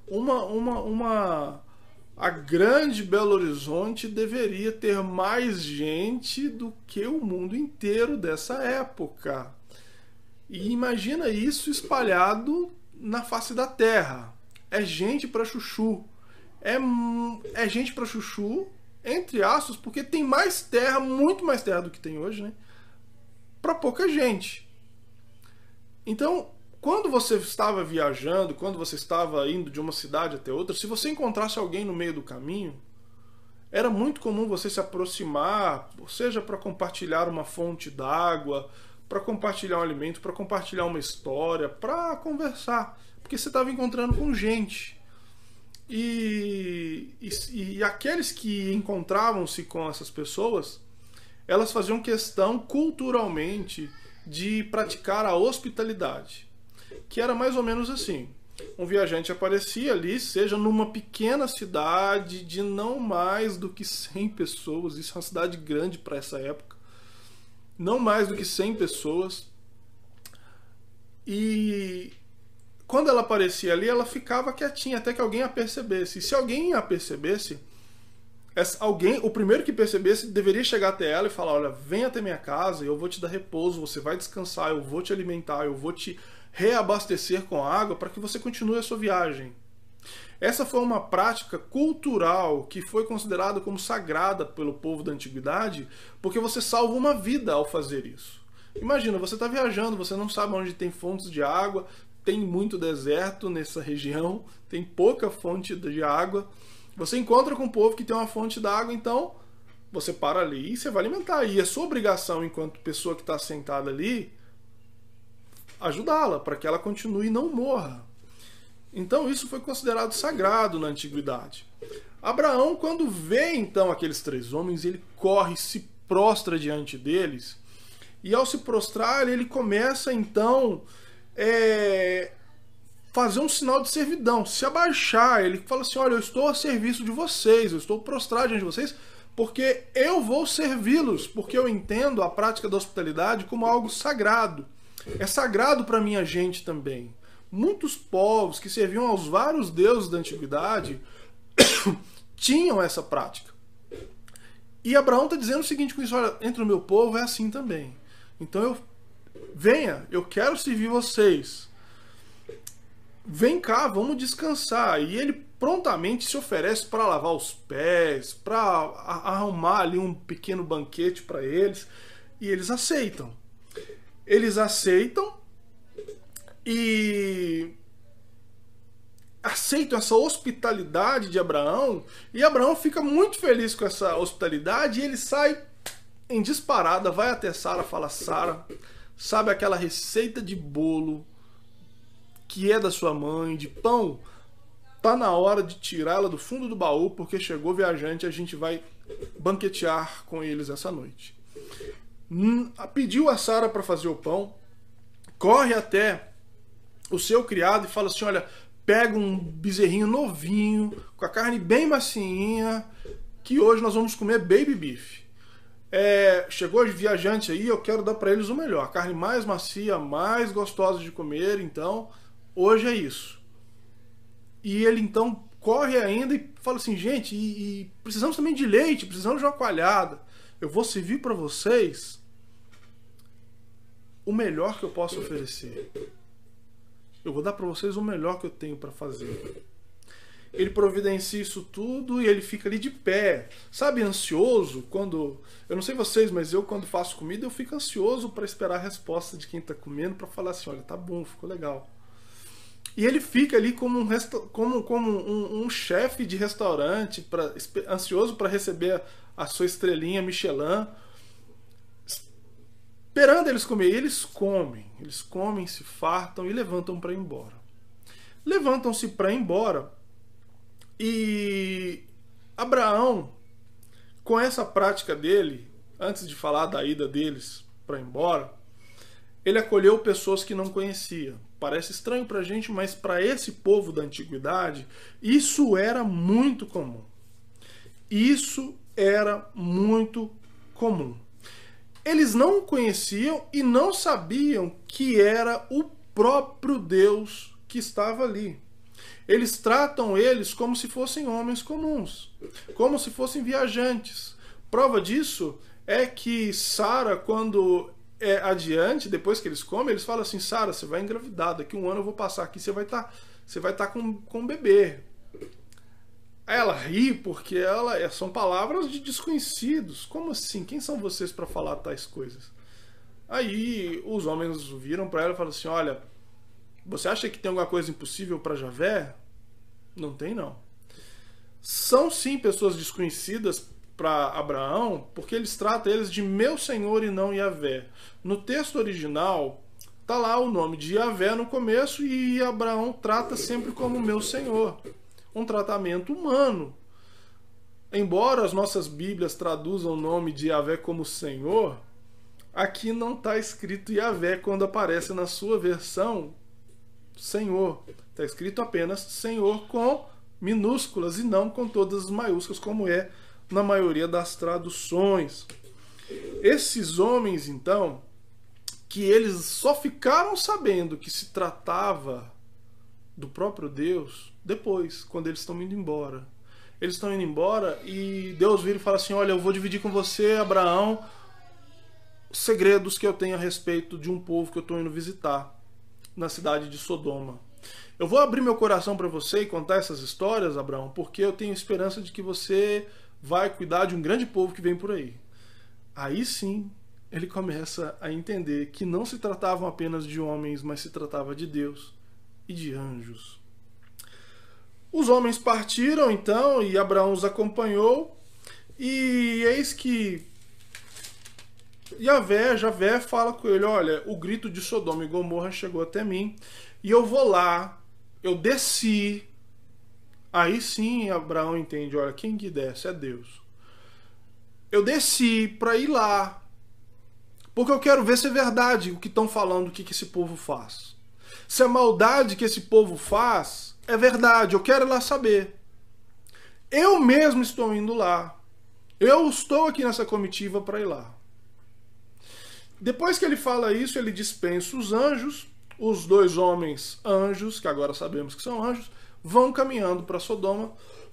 A grande Belo Horizonte deveria ter mais gente do que o mundo inteiro dessa época. E imagina isso espalhado na face da terra. É gente pra chuchu. É gente pra chuchu, entre aspas, porque tem mais terra, muito mais terra do que tem hoje, né? Pra pouca gente. Então, quando você estava viajando, quando você estava indo de uma cidade até outra, se você encontrasse alguém no meio do caminho, era muito comum você se aproximar, seja para compartilhar uma fonte d'água, para compartilhar um alimento, para compartilhar uma história, para conversar, porque você estava encontrando com gente. E aqueles que encontravam-se com essas pessoas, elas faziam questão culturalmente de praticar a hospitalidade, que era mais ou menos assim: um viajante aparecia ali, seja numa pequena cidade de não mais do que 100 pessoas, isso é uma cidade grande para essa época, não mais do que 100 pessoas, e quando ela aparecia ali, ela ficava quietinha até que alguém a percebesse. E se alguém a percebesse, o primeiro que percebesse deveria chegar até ela e falar: olha, vem até minha casa, eu vou te dar repouso, você vai descansar, eu vou te alimentar, eu vou te reabastecer com água para que você continue a sua viagem. Essa foi uma prática cultural que foi considerada como sagrada pelo povo da antiguidade, porque você salva uma vida ao fazer isso. Imagina, você está viajando, você não sabe onde tem fontes de água, tem muito deserto nessa região, tem pouca fonte de água. Você encontra com um povo que tem uma fonte d'água, então você para ali e você vai alimentar. E a sua obrigação, enquanto pessoa que está sentada ali, ajudá-la para que ela continue e não morra. Então isso foi considerado sagrado na antiguidade. Abraão, quando vê então aqueles 3 homens, ele corre, se prostra diante deles, e ao se prostrar ele começa então fazer um sinal de servidão, se abaixar. Ele fala assim: olha, eu estou a serviço de vocês, eu estou prostrado diante de vocês porque eu vou servi-los, porque eu entendo a prática da hospitalidade como algo sagrado. É sagrado para minha gente também. Muitos povos que serviam aos vários deuses da antiguidade tinham essa prática. E Abraão está dizendo o seguinte com isso: olha, entre o meu povo é assim também. Então venha, eu quero servir vocês. Vem cá, vamos descansar. E ele prontamente se oferece para lavar os pés, para arrumar ali um pequeno banquete para eles. E eles aceitam. Eles aceitam e aceitam essa hospitalidade de Abraão. E Abraão fica muito feliz com essa hospitalidade e ele sai em disparada, vai até Sara, fala: Sara, sabe aquela receita de bolo que é da sua mãe, de pão? Tá na hora de tirá-la do fundo do baú, porque chegou viajante, a gente vai banquetear com eles essa noite. Pediu a Sara para fazer o pão, corre até o seu criado e fala assim: olha, pega um bezerrinho novinho, com a carne bem macinha, que hoje nós vamos comer baby beef. Chegou viajante aí, eu quero dar para eles o melhor, a carne mais macia, mais gostosa de comer, então hoje é isso. E ele então corre ainda e fala assim: gente, e precisamos também de leite, precisamos de uma coalhada. Eu vou servir para vocês o melhor que eu posso oferecer. Eu vou dar para vocês o melhor que eu tenho para fazer. Ele providencia isso tudo e ele fica ali de pé, sabe, ansioso. Quando, eu não sei vocês, mas eu quando faço comida eu fico ansioso para esperar a resposta de quem está comendo, para falar assim: olha, tá bom, ficou legal. E ele fica ali como um chefe de restaurante, ansioso para receber a sua estrelinha Michelin, esperando eles comer. E eles comem, se fartam e levantam para ir embora. Levantam-se para ir embora. E Abraão, com essa prática dele, antes de falar da ida deles para ir embora, ele acolheu pessoas que não conhecia. Parece estranho para a gente, mas para esse povo da antiguidade, isso era muito comum. Isso era muito comum. Eles não o conheciam e não sabiam que era o próprio Deus que estava ali. Eles tratam eles como se fossem homens comuns, como se fossem viajantes. Prova disso é que Sara, quando adiante, depois que eles comem, eles falam assim: Sara, você vai engravidar, daqui um ano eu vou passar aqui, você vai estar com um bebê. Ela ri porque são palavras de desconhecidos. Como assim? Quem são vocês para falar tais coisas? Aí os homens viram para ela e falaram assim: olha, você acha que tem alguma coisa impossível para Javé? Não tem, não. São sim pessoas desconhecidas para Abraão, porque eles tratam eles de meu Senhor e não Yavé. No texto original está lá o nome de Yavé no começo e Abraão trata sempre como meu Senhor. Um tratamento humano. Embora as nossas Bíblias traduzam o nome de Yavé como Senhor, aqui não está escrito Yavé quando aparece na sua versão Senhor. Está escrito apenas Senhor com minúsculas e não com todas as maiúsculas, como é na maioria das traduções. Esses homens, então, que eles só ficaram sabendo que se tratava do próprio Deus depois, quando eles estão indo embora. Eles estão indo embora e Deus vira e fala assim: olha, eu vou dividir com você, Abraão, segredos que eu tenho a respeito de um povo que eu estou indo visitar na cidade de Sodoma. Eu vou abrir meu coração para você e contar essas histórias, Abraão, porque eu tenho esperança de que você vai cuidar de um grande povo que vem por aí. Aí sim, ele começa a entender que não se tratavam apenas de homens, mas se tratava de Deus e de anjos. Os homens partiram então e Abraão os acompanhou, e eis que Javé fala com ele: olha, o grito de Sodoma e Gomorra chegou até mim e eu vou lá, eu desci. Aí sim Abraão entende: olha, quem que desce é Deus. Eu desci para ir lá, porque eu quero ver se é verdade o que estão falando, o que esse povo faz. Se a maldade que esse povo faz é verdade, eu quero ir lá saber. Eu mesmo estou indo lá. Eu estou aqui nessa comitiva para ir lá. Depois que ele fala isso, ele dispensa os anjos. Os 2 homens anjos, que agora sabemos que são anjos, vão caminhando para Sodoma.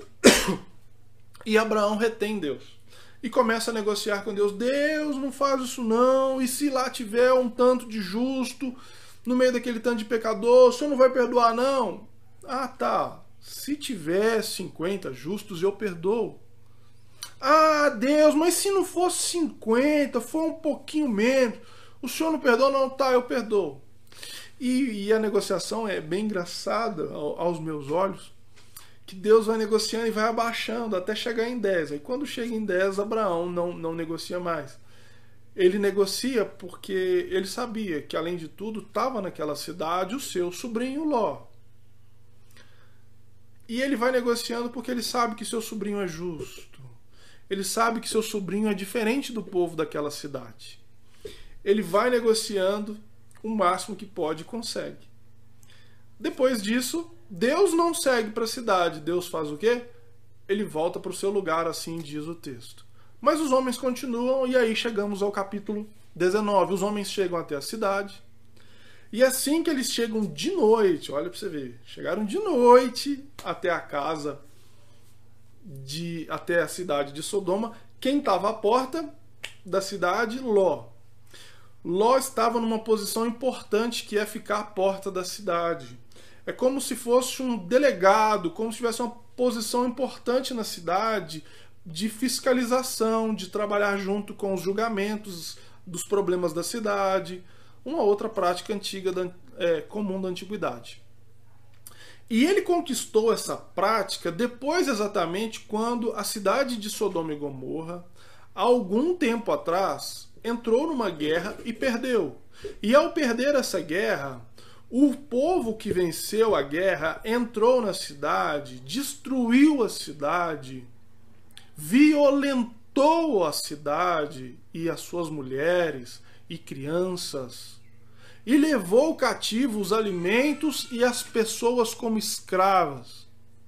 E Abraão retém Deus. E começa a negociar com Deus. Deus, não faz isso não. E se lá tiver um tanto de justo no meio daquele tanto de pecador, o senhor não vai perdoar não? Ah, tá. Se tiver 50 justos, eu perdoo. Ah, Deus, mas se não fosse 50, for um pouquinho menos, o senhor não perdoa? Não, tá, eu perdoo. E a negociação é bem engraçada aos meus olhos, que Deus vai negociando e vai abaixando até chegar em 10. Aí quando chega em 10, Abraão não negocia mais. Ele negocia porque ele sabia que, além de tudo, estava naquela cidade o seu sobrinho Ló. E ele vai negociando porque ele sabe que seu sobrinho é justo. Ele sabe que seu sobrinho é diferente do povo daquela cidade. Ele vai negociando o máximo que pode e consegue. Depois disso, Deus não segue para a cidade. Deus faz o quê? Ele volta para o seu lugar, assim diz o texto. Mas os homens continuam e aí chegamos ao capítulo 19. Os homens chegam até a cidade. E assim que eles chegam de noite, olha para você ver, chegaram de noite até a casa, até a cidade de Sodoma. Quem estava à porta da cidade? Ló. Ló estava numa posição importante, que é ficar à porta da cidade. É como se fosse um delegado, como se tivesse uma posição importante na cidade de fiscalização, de trabalhar junto com os julgamentos dos problemas da cidade, uma outra prática antiga, comum da antiguidade. E ele conquistou essa prática depois, exatamente quando a cidade de Sodoma e Gomorra, há algum tempo atrás, entrou numa guerra e perdeu. E ao perder essa guerra, o povo que venceu a guerra entrou na cidade, destruiu a cidade, violentou a cidade e as suas mulheres e crianças, e levou cativo os alimentos e as pessoas como escravas.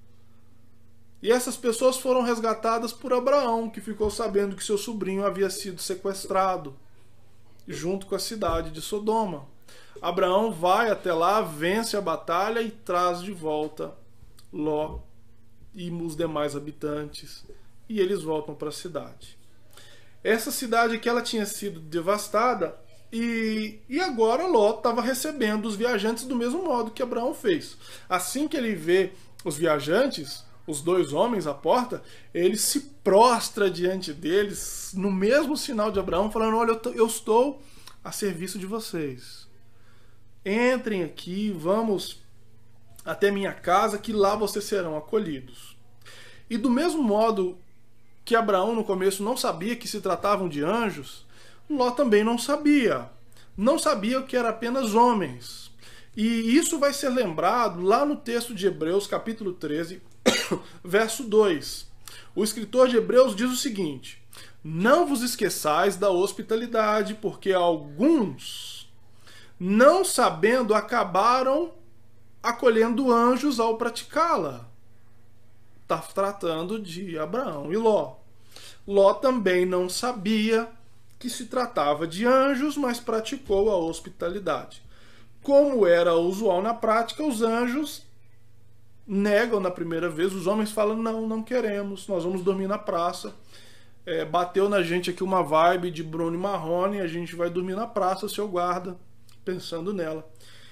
E essas pessoas foram resgatadas por Abraão, que ficou sabendo que seu sobrinho havia sido sequestrado, junto com a cidade de Sodoma. Abraão vai até lá, vence a batalha e traz de volta Ló e os demais habitantes. E eles voltam para a cidade. Essa cidade aqui, ela tinha sido devastada e agora Ló estava recebendo os viajantes do mesmo modo que Abraão fez. Assim que ele vê os viajantes, os 2 homens à porta, ele se prostra diante deles no mesmo sinal de Abraão, falando: olha, eu estou a serviço de vocês. Entrem aqui, vamos até minha casa, que lá vocês serão acolhidos. E do mesmo modo que Abraão no começo não sabia que se tratavam de anjos, Ló também não sabia. Não sabia que eram apenas homens. E isso vai ser lembrado lá no texto de Hebreus, capítulo 13, verso 2. O escritor de Hebreus diz o seguinte: não vos esqueçais da hospitalidade, porque alguns, não sabendo, acabaram acolhendo anjos ao praticá-la. Está tratando de Abraão e Ló. Ló também não sabia que se tratava de anjos, mas praticou a hospitalidade. Como era usual na prática, os anjos negam na primeira vez. Os homens falam: não queremos, nós vamos dormir na praça. Bateu na gente aqui uma vibe de Bruno e Marrone, a gente vai dormir na praça, seu guarda, pensando nela.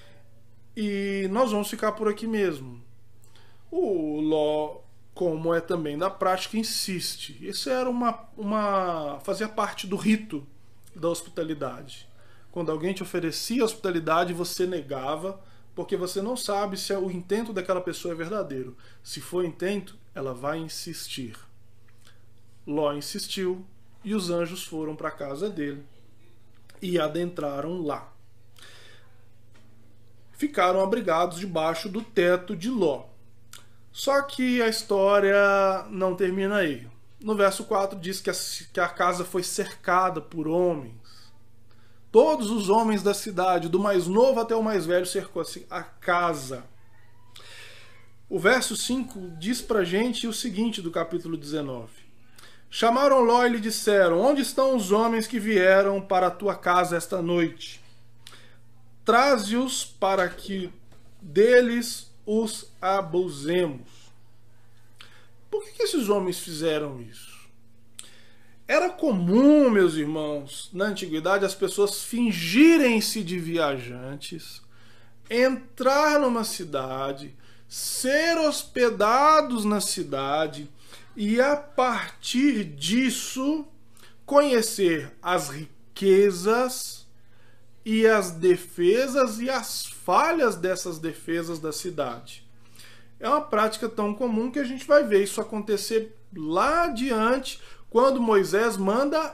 E nós vamos ficar por aqui mesmo. O Ló, como é também da prática, insiste. Isso era fazia parte do rito da hospitalidade. Quando alguém te oferecia hospitalidade, você negava, porque você não sabe se o intento daquela pessoa é verdadeiro. Se for intento, ela vai insistir. Ló insistiu e os anjos foram para a casa dele e adentraram lá. Ficaram abrigados debaixo do teto de Ló. Só que a história não termina aí. No verso 4 diz que a casa foi cercada por homens. Todos os homens da cidade, do mais novo até o mais velho, cercou a casa. O verso 5 diz pra gente o seguinte do capítulo 19. Chamaram Ló e lhe disseram: onde estão os homens que vieram para a tua casa esta noite? Traze-os para que deles os abusemos. Por que esses homens fizeram isso? Era comum, meus irmãos, na antiguidade, as pessoas fingirem-se de viajantes, entrar numa cidade, ser hospedados na cidade e, a partir disso, conhecer as riquezas e as defesas e as falhas dessas defesas da cidade. É uma prática tão comum que a gente vai ver isso acontecer lá adiante, quando Moisés manda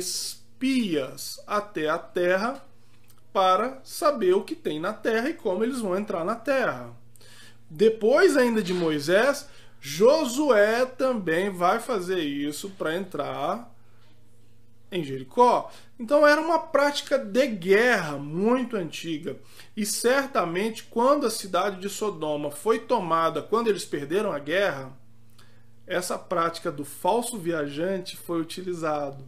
espias até a terra para saber o que tem na terra e como eles vão entrar na terra. Depois ainda de Moisés, Josué também vai fazer isso para entrar em Jericó. Então era uma prática de guerra muito antiga. E certamente quando a cidade de Sodoma foi tomada, quando eles perderam a guerra, essa prática do falso viajante foi utilizado.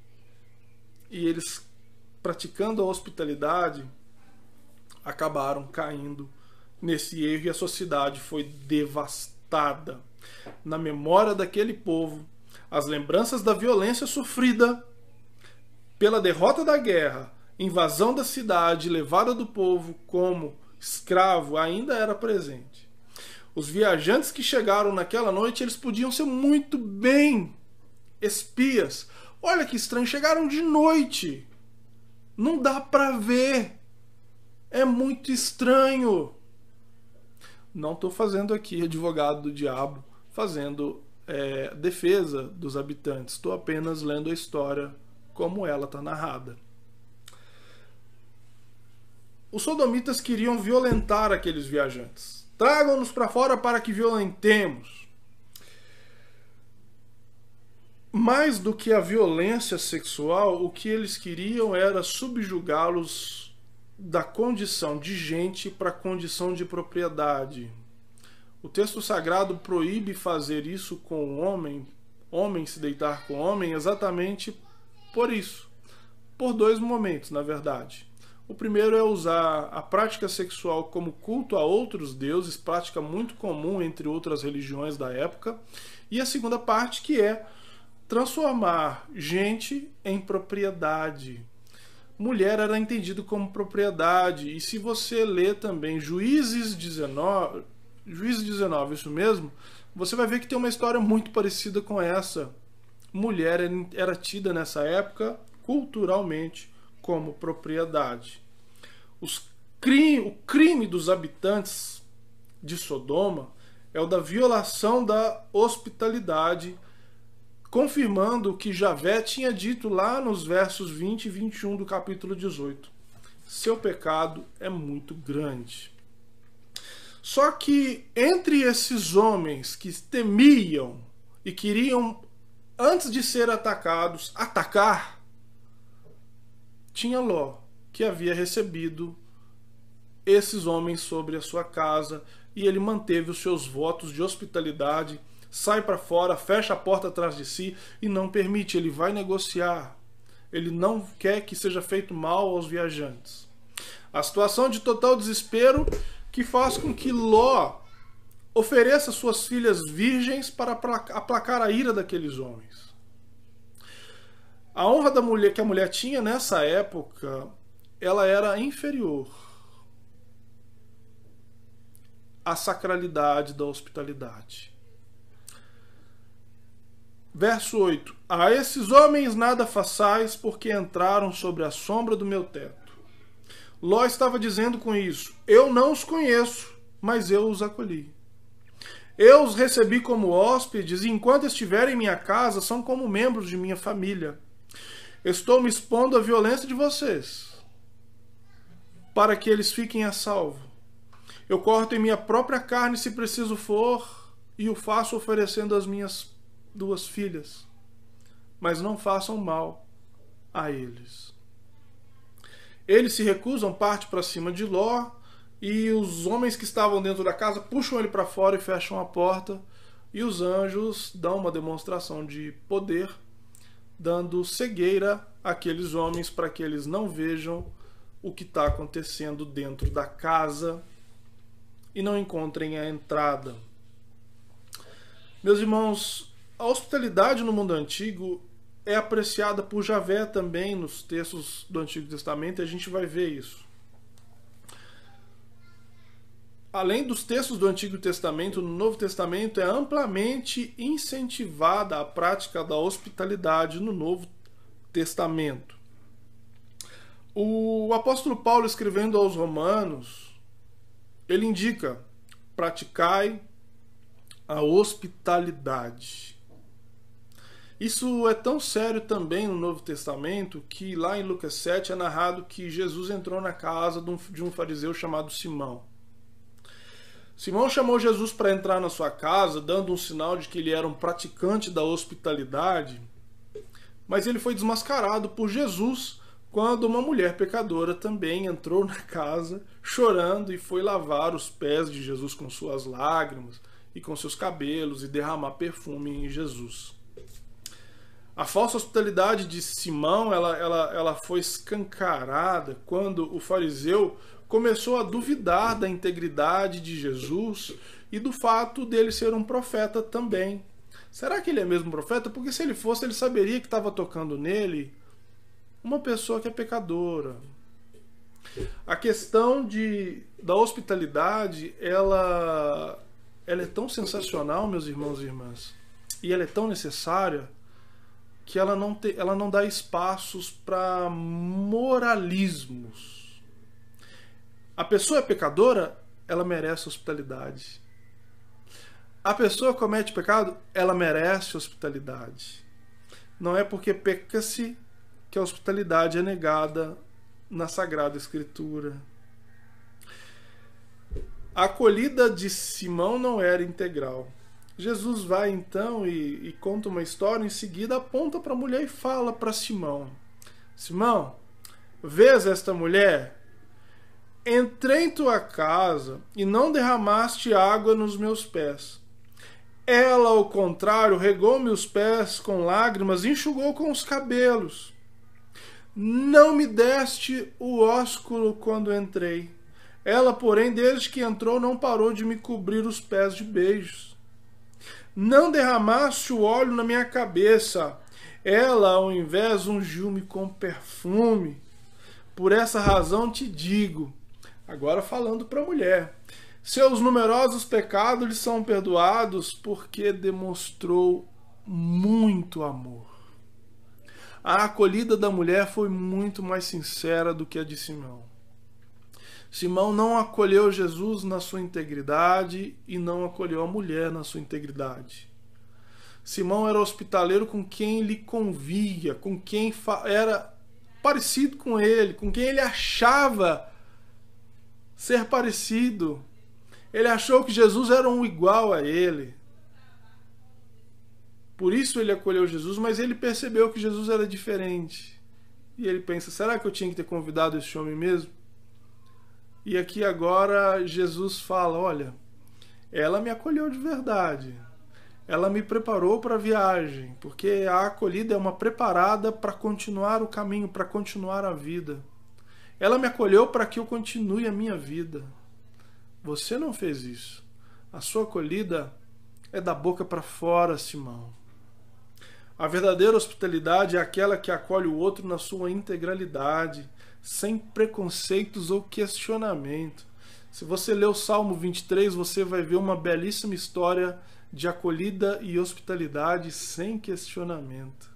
E eles, praticando a hospitalidade, acabaram caindo nesse erro e a sua cidade foi devastada. Na memória daquele povo, as lembranças da violência sofrida pela derrota da guerra, invasão da cidade, levada do povo como escravo, ainda era presente. Os viajantes que chegaram naquela noite, eles podiam ser muito bem espias. Olha que estranho, chegaram de noite. Não dá para ver. É muito estranho. Não estou fazendo aqui advogado do diabo, fazendo defesa dos habitantes. Estou apenas lendo a história como ela está narrada. Os sodomitas queriam violentar aqueles viajantes. Tragam-nos para fora para que violentemos. Mais do que a violência sexual, o que eles queriam era subjugá-los da condição de gente para a condição de propriedade. O texto sagrado proíbe fazer isso com o homem se deitar com o homem, exatamente por isso. Por dois momentos, na verdade. O primeiro é usar a prática sexual como culto a outros deuses, prática muito comum entre outras religiões da época. E a segunda parte, que é transformar gente em propriedade. Mulher era entendido como propriedade. E se você ler também Juízes 19, isso mesmo, você vai ver que tem uma história muito parecida com essa. Mulher era tida nessa época culturalmente como propriedade. O crime dos habitantes de Sodoma é o da violação da hospitalidade, confirmando o que Javé tinha dito lá nos versos 20 e 21 do capítulo 18. Seu pecado é muito grande. Só que entre esses homens que temiam e queriam, antes de ser atacados, atacar, tinha Ló, que havia recebido esses homens sobre a sua casa, e ele manteve os seus votos de hospitalidade, sai para fora, fecha a porta atrás de si e não permite, ele vai negociar. Ele não quer que seja feito mal aos viajantes. A situação de total desespero que faz com que Ló ofereça suas filhas virgens para aplacar a ira daqueles homens. A honra da mulher que a mulher tinha nessa época, ela era inferior à sacralidade da hospitalidade. Verso 8. A esses homens nada façais, porque entraram sobre a sombra do meu teto. Ló estava dizendo com isso: eu não os conheço, mas eu os acolhi. Eu os recebi como hóspedes, e enquanto estiverem em minha casa, são como membros de minha família. Estou me expondo à violência de vocês, para que eles fiquem a salvo. Eu corto em minha própria carne, se preciso for, e o faço oferecendo as minhas 2 filhas. Mas não façam mal a eles. Eles se recusam, parte para cima de Ló, e os homens que estavam dentro da casa puxam ele para fora e fecham a porta, e os anjos dão uma demonstração de poder, dando cegueira àqueles homens para que eles não vejam o que está acontecendo dentro da casa e não encontrem a entrada. Meus irmãos, a hospitalidade no mundo antigo é apreciada por Javé também nos textos do Antigo Testamento, e a gente vai ver isso. Além dos textos do Antigo Testamento, no Novo Testamento é amplamente incentivada a prática da hospitalidade no Novo Testamento. O apóstolo Paulo, escrevendo aos Romanos, ele indica: praticai a hospitalidade. Isso é tão sério também no Novo Testamento que lá em Lucas 7 é narrado que Jesus entrou na casa de um fariseu chamado Simão. Simão chamou Jesus para entrar na sua casa, dando um sinal de que ele era um praticante da hospitalidade, mas ele foi desmascarado por Jesus quando uma mulher pecadora também entrou na casa chorando e foi lavar os pés de Jesus com suas lágrimas e com seus cabelos e derramar perfume em Jesus. A falsa hospitalidade de Simão ela foi escancarada quando o fariseu começou a duvidar da integridade de Jesus e do fato dele ser um profeta também. Será que ele é mesmo profeta? Porque se ele fosse, ele saberia que estava tocando nele uma pessoa que é pecadora. A questão da hospitalidade, ela é tão sensacional, meus irmãos e irmãs, e ela é tão necessária que ela não dá espaços para moralismos. A pessoa é pecadora, ela merece hospitalidade. A pessoa comete pecado, ela merece hospitalidade. Não é porque peca-se que a hospitalidade é negada na Sagrada Escritura. A acolhida de Simão não era integral. Jesus vai então e conta uma história, em seguida aponta para a mulher e fala para Simão: Simão, vês esta mulher? Entrei em tua casa e não derramaste água nos meus pés. Ela, ao contrário, regou-me os pés com lágrimas e enxugou com os cabelos. Não me deste o ósculo quando entrei. Ela, porém, desde que entrou, não parou de me cobrir os pés de beijos. Não derramaste o óleo na minha cabeça. Ela, ao invés, ungiu-me com perfume. Por essa razão te digo, agora falando para a mulher, seus numerosos pecados lhe são perdoados porque demonstrou muito amor. A acolhida da mulher foi muito mais sincera do que a de Simão. Simão não acolheu Jesus na sua integridade e não acolheu a mulher na sua integridade. Simão era hospitaleiro com quem lhe convia, com quem era parecido com ele, com quem ele achava ser parecido. Ele achou que Jesus era um igual a ele. Por isso ele acolheu Jesus, mas ele percebeu que Jesus era diferente. E ele pensa, será que eu tinha que ter convidado esse homem mesmo? E aqui agora Jesus fala, olha, ela me acolheu de verdade. Ela me preparou para a viagem, porque a acolhida é uma preparada para continuar o caminho, para continuar a vida. Ela me acolheu para que eu continue a minha vida. Você não fez isso. A sua acolhida é da boca para fora, Simão. A verdadeira hospitalidade é aquela que acolhe o outro na sua integralidade, sem preconceitos ou questionamento. Se você ler o Salmo 23, você vai ver uma belíssima história de acolhida e hospitalidade sem questionamento.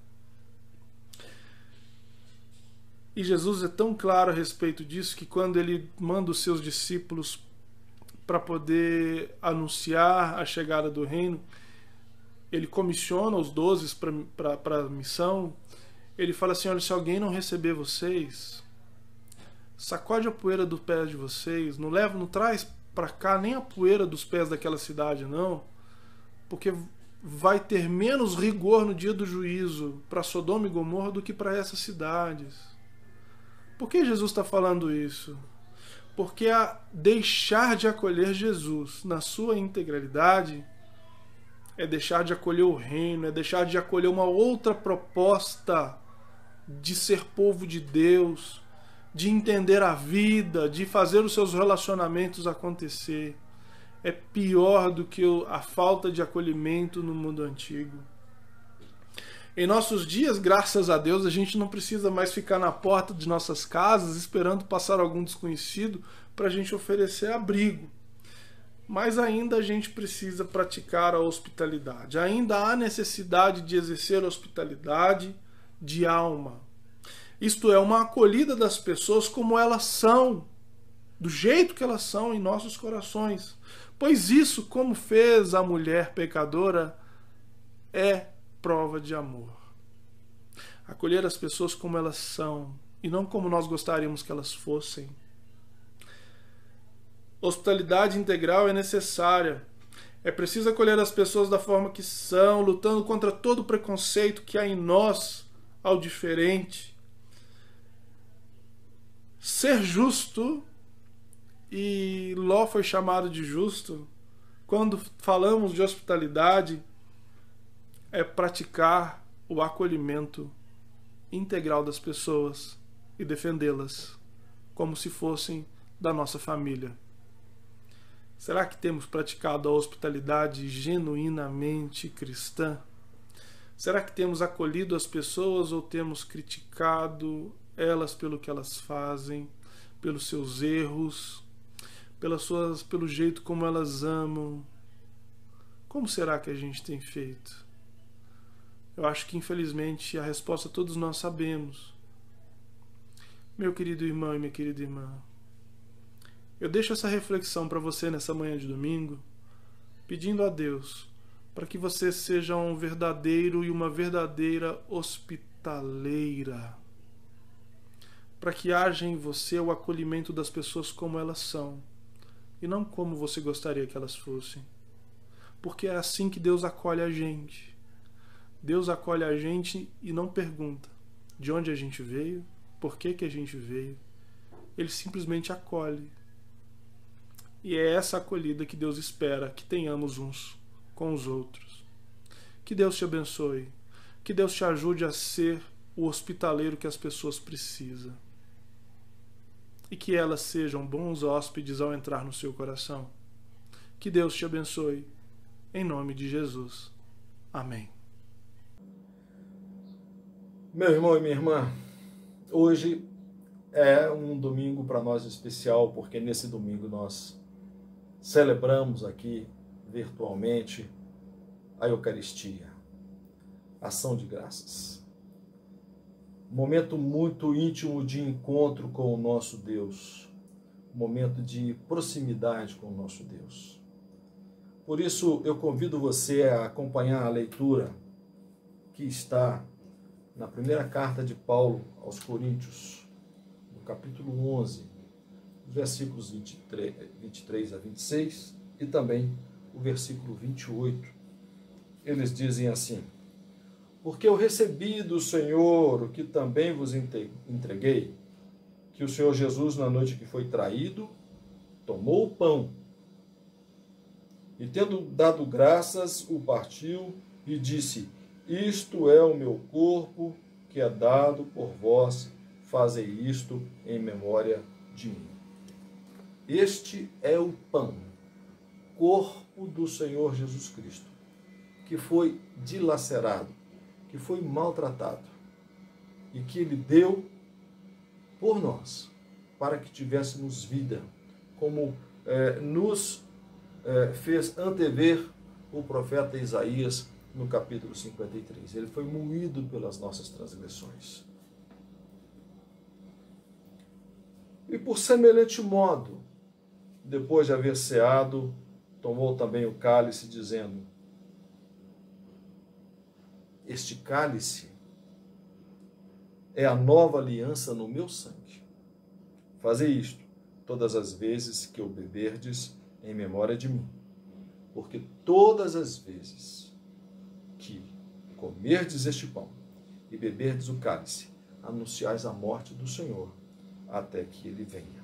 E Jesus é tão claro a respeito disso que quando ele manda os seus discípulos para poder anunciar a chegada do reino, ele comissiona os 12 para a missão. Ele fala assim, olha, se alguém não receber vocês, sacode a poeira dos pés de vocês, não traz para cá nem a poeira dos pés daquela cidade, não, porque vai ter menos rigor no dia do juízo para Sodoma e Gomorra do que para essas cidades. Por que Jesus está falando isso? Porque a deixar de acolher Jesus na sua integralidade é deixar de acolher o reino, é deixar de acolher uma outra proposta de ser povo de Deus, de entender a vida, de fazer os seus relacionamentos acontecer. É pior do que a falta de acolhimento no mundo antigo. Em nossos dias, graças a Deus, a gente não precisa mais ficar na porta de nossas casas esperando passar algum desconhecido para a gente oferecer abrigo. Mas ainda a gente precisa praticar a hospitalidade. Ainda há necessidade de exercer a hospitalidade de alma. Isto é, uma acolhida das pessoas como elas são, do jeito que elas são em nossos corações. Pois isso, como fez a mulher pecadora, é prova de amor. Acolher as pessoas como elas são e não como nós gostaríamos que elas fossem. Hospitalidade integral é necessária. É preciso acolher as pessoas da forma que são, lutando contra todo o preconceito que há em nós ao diferente. Ser justo, e Ló foi chamado de justo, quando falamos de hospitalidade, é praticar o acolhimento integral das pessoas e defendê-las como se fossem da nossa família. Será que temos praticado a hospitalidade genuinamente cristã? Será que temos acolhido as pessoas ou temos criticado elas pelo que elas fazem, pelos seus erros, pelo jeito como elas amam? Como será que a gente tem feito? Eu acho que, infelizmente, a resposta todos nós sabemos. Meu querido irmão e minha querida irmã, eu deixo essa reflexão para você nessa manhã de domingo, pedindo a Deus para que você seja um verdadeiro e uma verdadeira hospitaleira, para que haja em você o acolhimento das pessoas como elas são, e não como você gostaria que elas fossem. Porque é assim que Deus acolhe a gente. Deus acolhe a gente e não pergunta de onde a gente veio, por que a gente veio. Ele simplesmente acolhe. E é essa acolhida que Deus espera que tenhamos uns com os outros. Que Deus te abençoe. Que Deus te ajude a ser o hospitaleiro que as pessoas precisam. E que elas sejam bons hóspedes ao entrar no seu coração. Que Deus te abençoe. Em nome de Jesus. Amém. Meu irmão e minha irmã, hoje é um domingo para nós especial, porque nesse domingo nós celebramos aqui virtualmente a Eucaristia, ação de graças. Momento muito íntimo de encontro com o nosso Deus, momento de proximidade com o nosso Deus. Por isso eu convido você a acompanhar a leitura que está na primeira carta de Paulo aos Coríntios, no capítulo 11, versículos 23 a 26 e também o versículo 28. Eles dizem assim: porque eu recebi do Senhor o que também vos entreguei, que o Senhor Jesus, na noite que foi traído, tomou o pão e, tendo dado graças, o partiu e disse: isto é o meu corpo, que é dado por vós, fazei isto em memória de mim. Este é o pão, corpo do Senhor Jesus Cristo, que foi dilacerado, que foi maltratado, e que Ele deu por nós, para que tivéssemos vida, como nos fez antever o profeta Isaías no capítulo 53. Ele foi moído pelas nossas transgressões. E por semelhante modo, depois de haver ceado, tomou também o cálice, dizendo: este cálice é a nova aliança no meu sangue. Fazei isto todas as vezes que o beberdes em memória de mim. Porque todas as vezes que comerdes este pão e beberdes o cálice, anunciais a morte do Senhor, até que ele venha.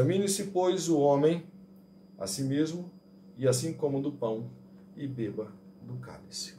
Examine-se, pois, o homem a si mesmo, e assim coma do pão e beba do cálice.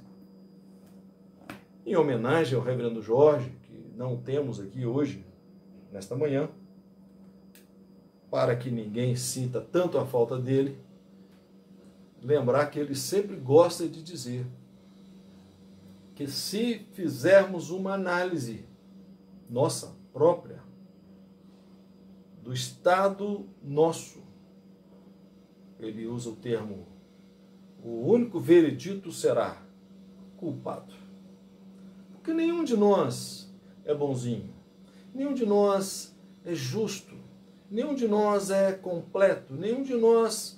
Em homenagem ao reverendo Jorge, que não temos aqui hoje, nesta manhã, para que ninguém sinta tanto a falta dele, lembrar que ele sempre gosta de dizer que se fizermos uma análise nossa própria do estado nosso, ele usa o termo, o único veredito será culpado. Porque nenhum de nós é bonzinho, nenhum de nós é justo, nenhum de nós é completo, nenhum de nós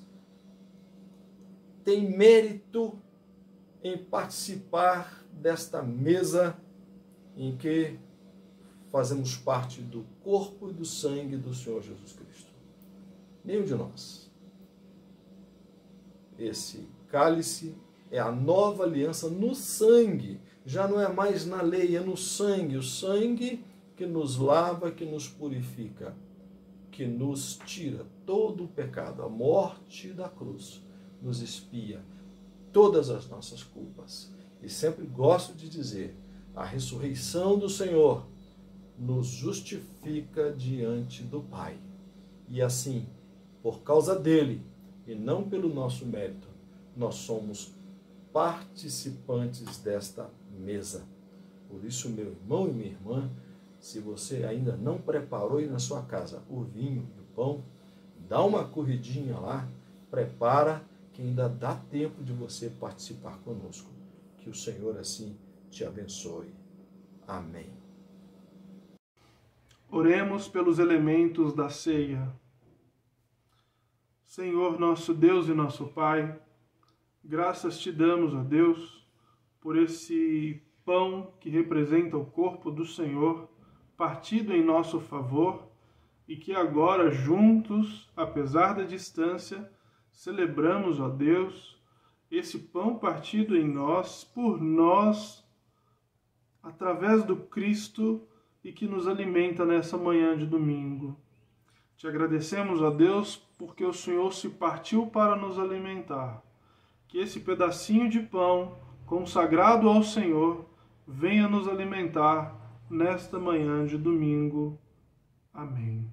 tem mérito em participar desta mesa em que fazemos parte do corpo e do sangue do Senhor Jesus Cristo. Nenhum de nós. Esse cálice é a nova aliança no sangue. Já não é mais na lei, é no sangue. O sangue que nos lava, que nos purifica, que nos tira todo o pecado. A morte da cruz nos expia todas as nossas culpas. E sempre gosto de dizer, a ressurreição do Senhor nos justifica diante do Pai. E assim, por causa dele, e não pelo nosso mérito, nós somos participantes desta mesa. Por isso, meu irmão e minha irmã, se você ainda não preparou aí na sua casa o vinho e o pão, dá uma corridinha lá, prepara, que ainda dá tempo de você participar conosco. Que o Senhor assim te abençoe. Amém. Oremos pelos elementos da ceia. Senhor, nosso Deus e nosso Pai, graças te damos, ó Deus, por esse pão que representa o corpo do Senhor, partido em nosso favor, e que agora, juntos, apesar da distância, celebramos, ó Deus, esse pão partido em nós, por nós, através do Cristo, e que nos alimenta nessa manhã de domingo. Te agradecemos, ó Deus, porque o Senhor se partiu para nos alimentar. Que esse pedacinho de pão, consagrado ao Senhor, venha nos alimentar nesta manhã de domingo. Amém.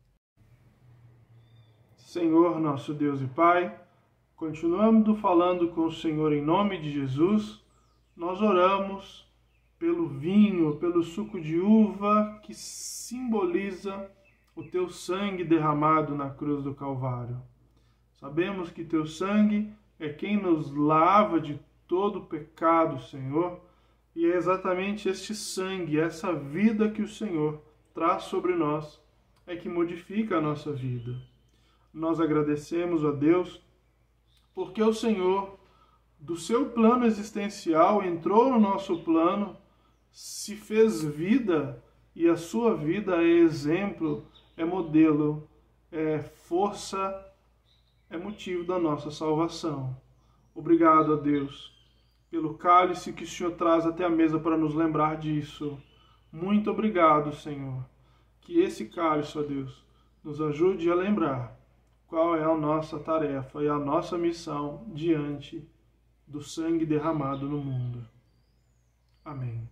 Senhor, nosso Deus e Pai, continuando falando com o Senhor em nome de Jesus, nós oramos pelo vinho, pelo suco de uva que simboliza o teu sangue derramado na cruz do Calvário. Sabemos que teu sangue é quem nos lava de todo pecado, Senhor, e é exatamente este sangue, essa vida que o Senhor traz sobre nós, é que modifica a nossa vida. Nós agradecemos a Deus porque o Senhor, do seu plano existencial, entrou no nosso plano, se fez vida, e a sua vida é exemplo, é modelo, é força, é motivo da nossa salvação. Obrigado a Deus pelo cálice que o Senhor traz até a mesa para nos lembrar disso. Muito obrigado, Senhor. Que esse cálice, ó Deus, nos ajude a lembrar qual é a nossa tarefa e a nossa missão diante do sangue derramado no mundo. Amém.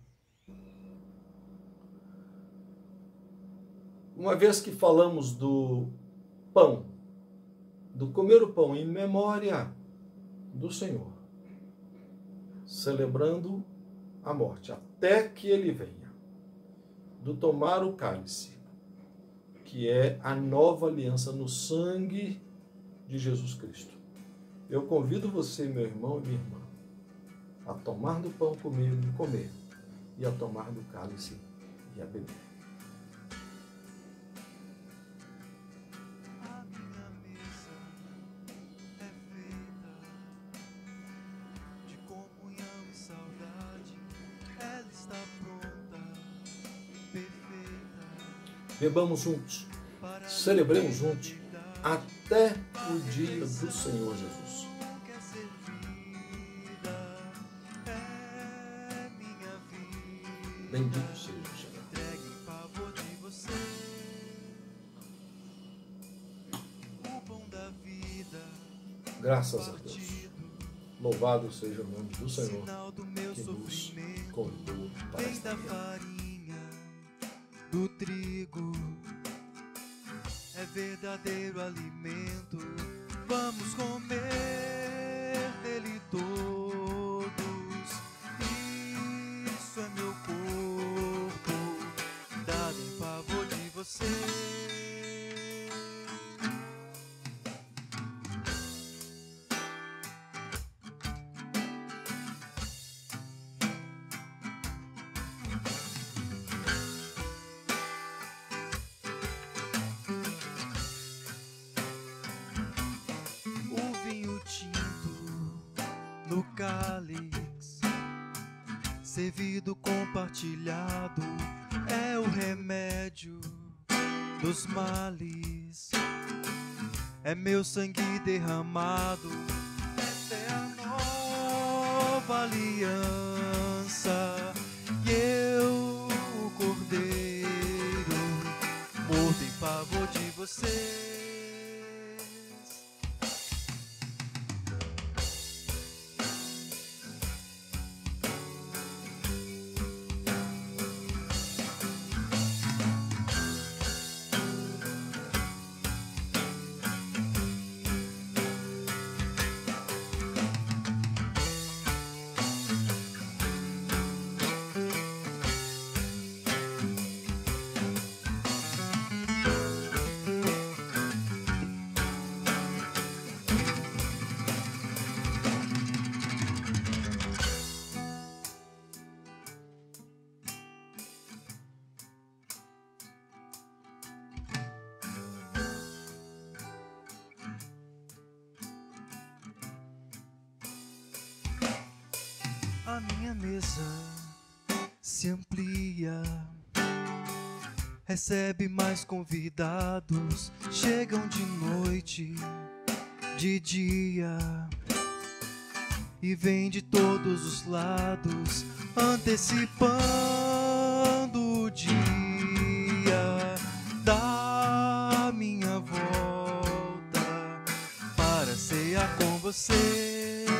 Uma vez que falamos do pão, do comer o pão em memória do Senhor, celebrando a morte até que ele venha, do tomar o cálice, que é a nova aliança no sangue de Jesus Cristo. Eu convido você, meu irmão e minha irmã, a tomar do pão comigo e comer, e a tomar do cálice e a beber. Bebamos juntos, celebremos juntos, até o dia do Senhor Jesus. Bendito seja o Senhor. Graças a Deus. Louvado seja o nome do Senhor, que nos convidou para Vem esta da vida. farinha, do trigo, é verdadeiro alimento. Vamos comer dele todos. Isso é meu corpo, dado em favor de você. No cálice, servido, compartilhado, é o remédio dos males. É meu sangue derramado, esta é a nova aliança. E eu, o Cordeiro, morto em favor de vocês. A minha mesa se amplia, recebe mais convidados, chegam de noite, de dia, e vem de todos os lados, antecipando o dia da minha volta para cear com você.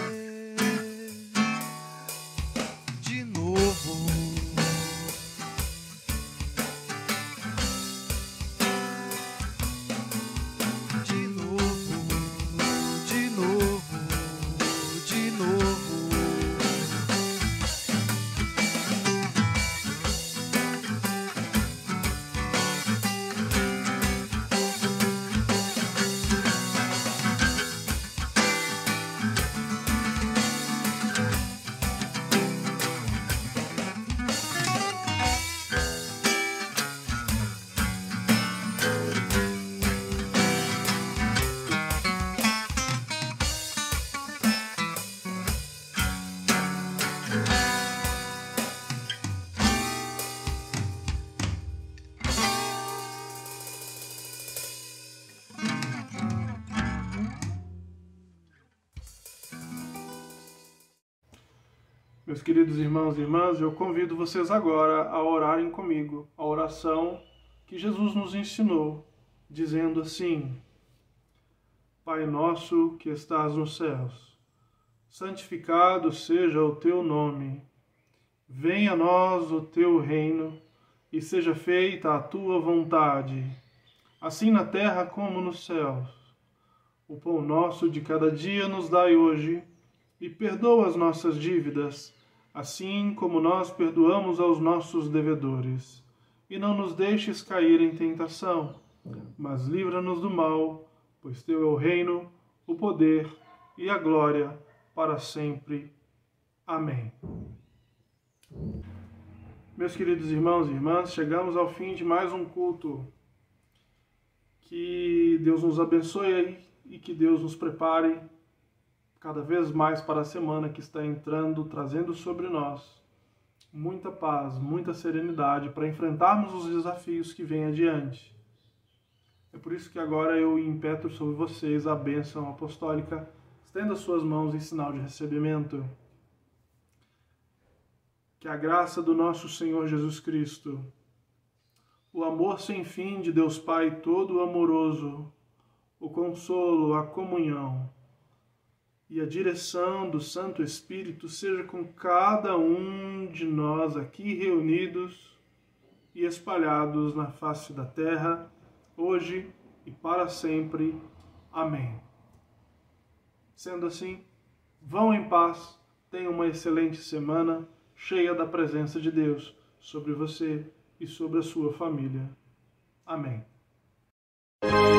Meus queridos irmãos e irmãs, eu convido vocês agora a orarem comigo a oração que Jesus nos ensinou, dizendo assim: Pai nosso que estás nos céus, santificado seja o teu nome. Venha a nós o teu reino e seja feita a tua vontade, assim na terra como nos céus. O pão nosso de cada dia nos dai hoje, e perdoa as nossas dívidas, assim como nós perdoamos aos nossos devedores. E não nos deixes cair em tentação, mas livra-nos do mal, pois teu é o reino, o poder e a glória para sempre. Amém. Meus queridos irmãos e irmãs, chegamos ao fim de mais um culto. Que Deus nos abençoe e que Deus nos prepare cada vez mais para a semana que está entrando, trazendo sobre nós muita paz, muita serenidade para enfrentarmos os desafios que vêm adiante. É por isso que agora eu impetro sobre vocês a bênção apostólica. Estenda suas mãos em sinal de recebimento. Que a graça do nosso Senhor Jesus Cristo, o amor sem fim de Deus Pai todo amoroso, o consolo, a comunhão, e a direção do Santo Espírito seja com cada um de nós aqui reunidos e espalhados na face da terra, hoje e para sempre. Amém. Sendo assim, vão em paz, tenham uma excelente semana, cheia da presença de Deus sobre você e sobre a sua família. Amém.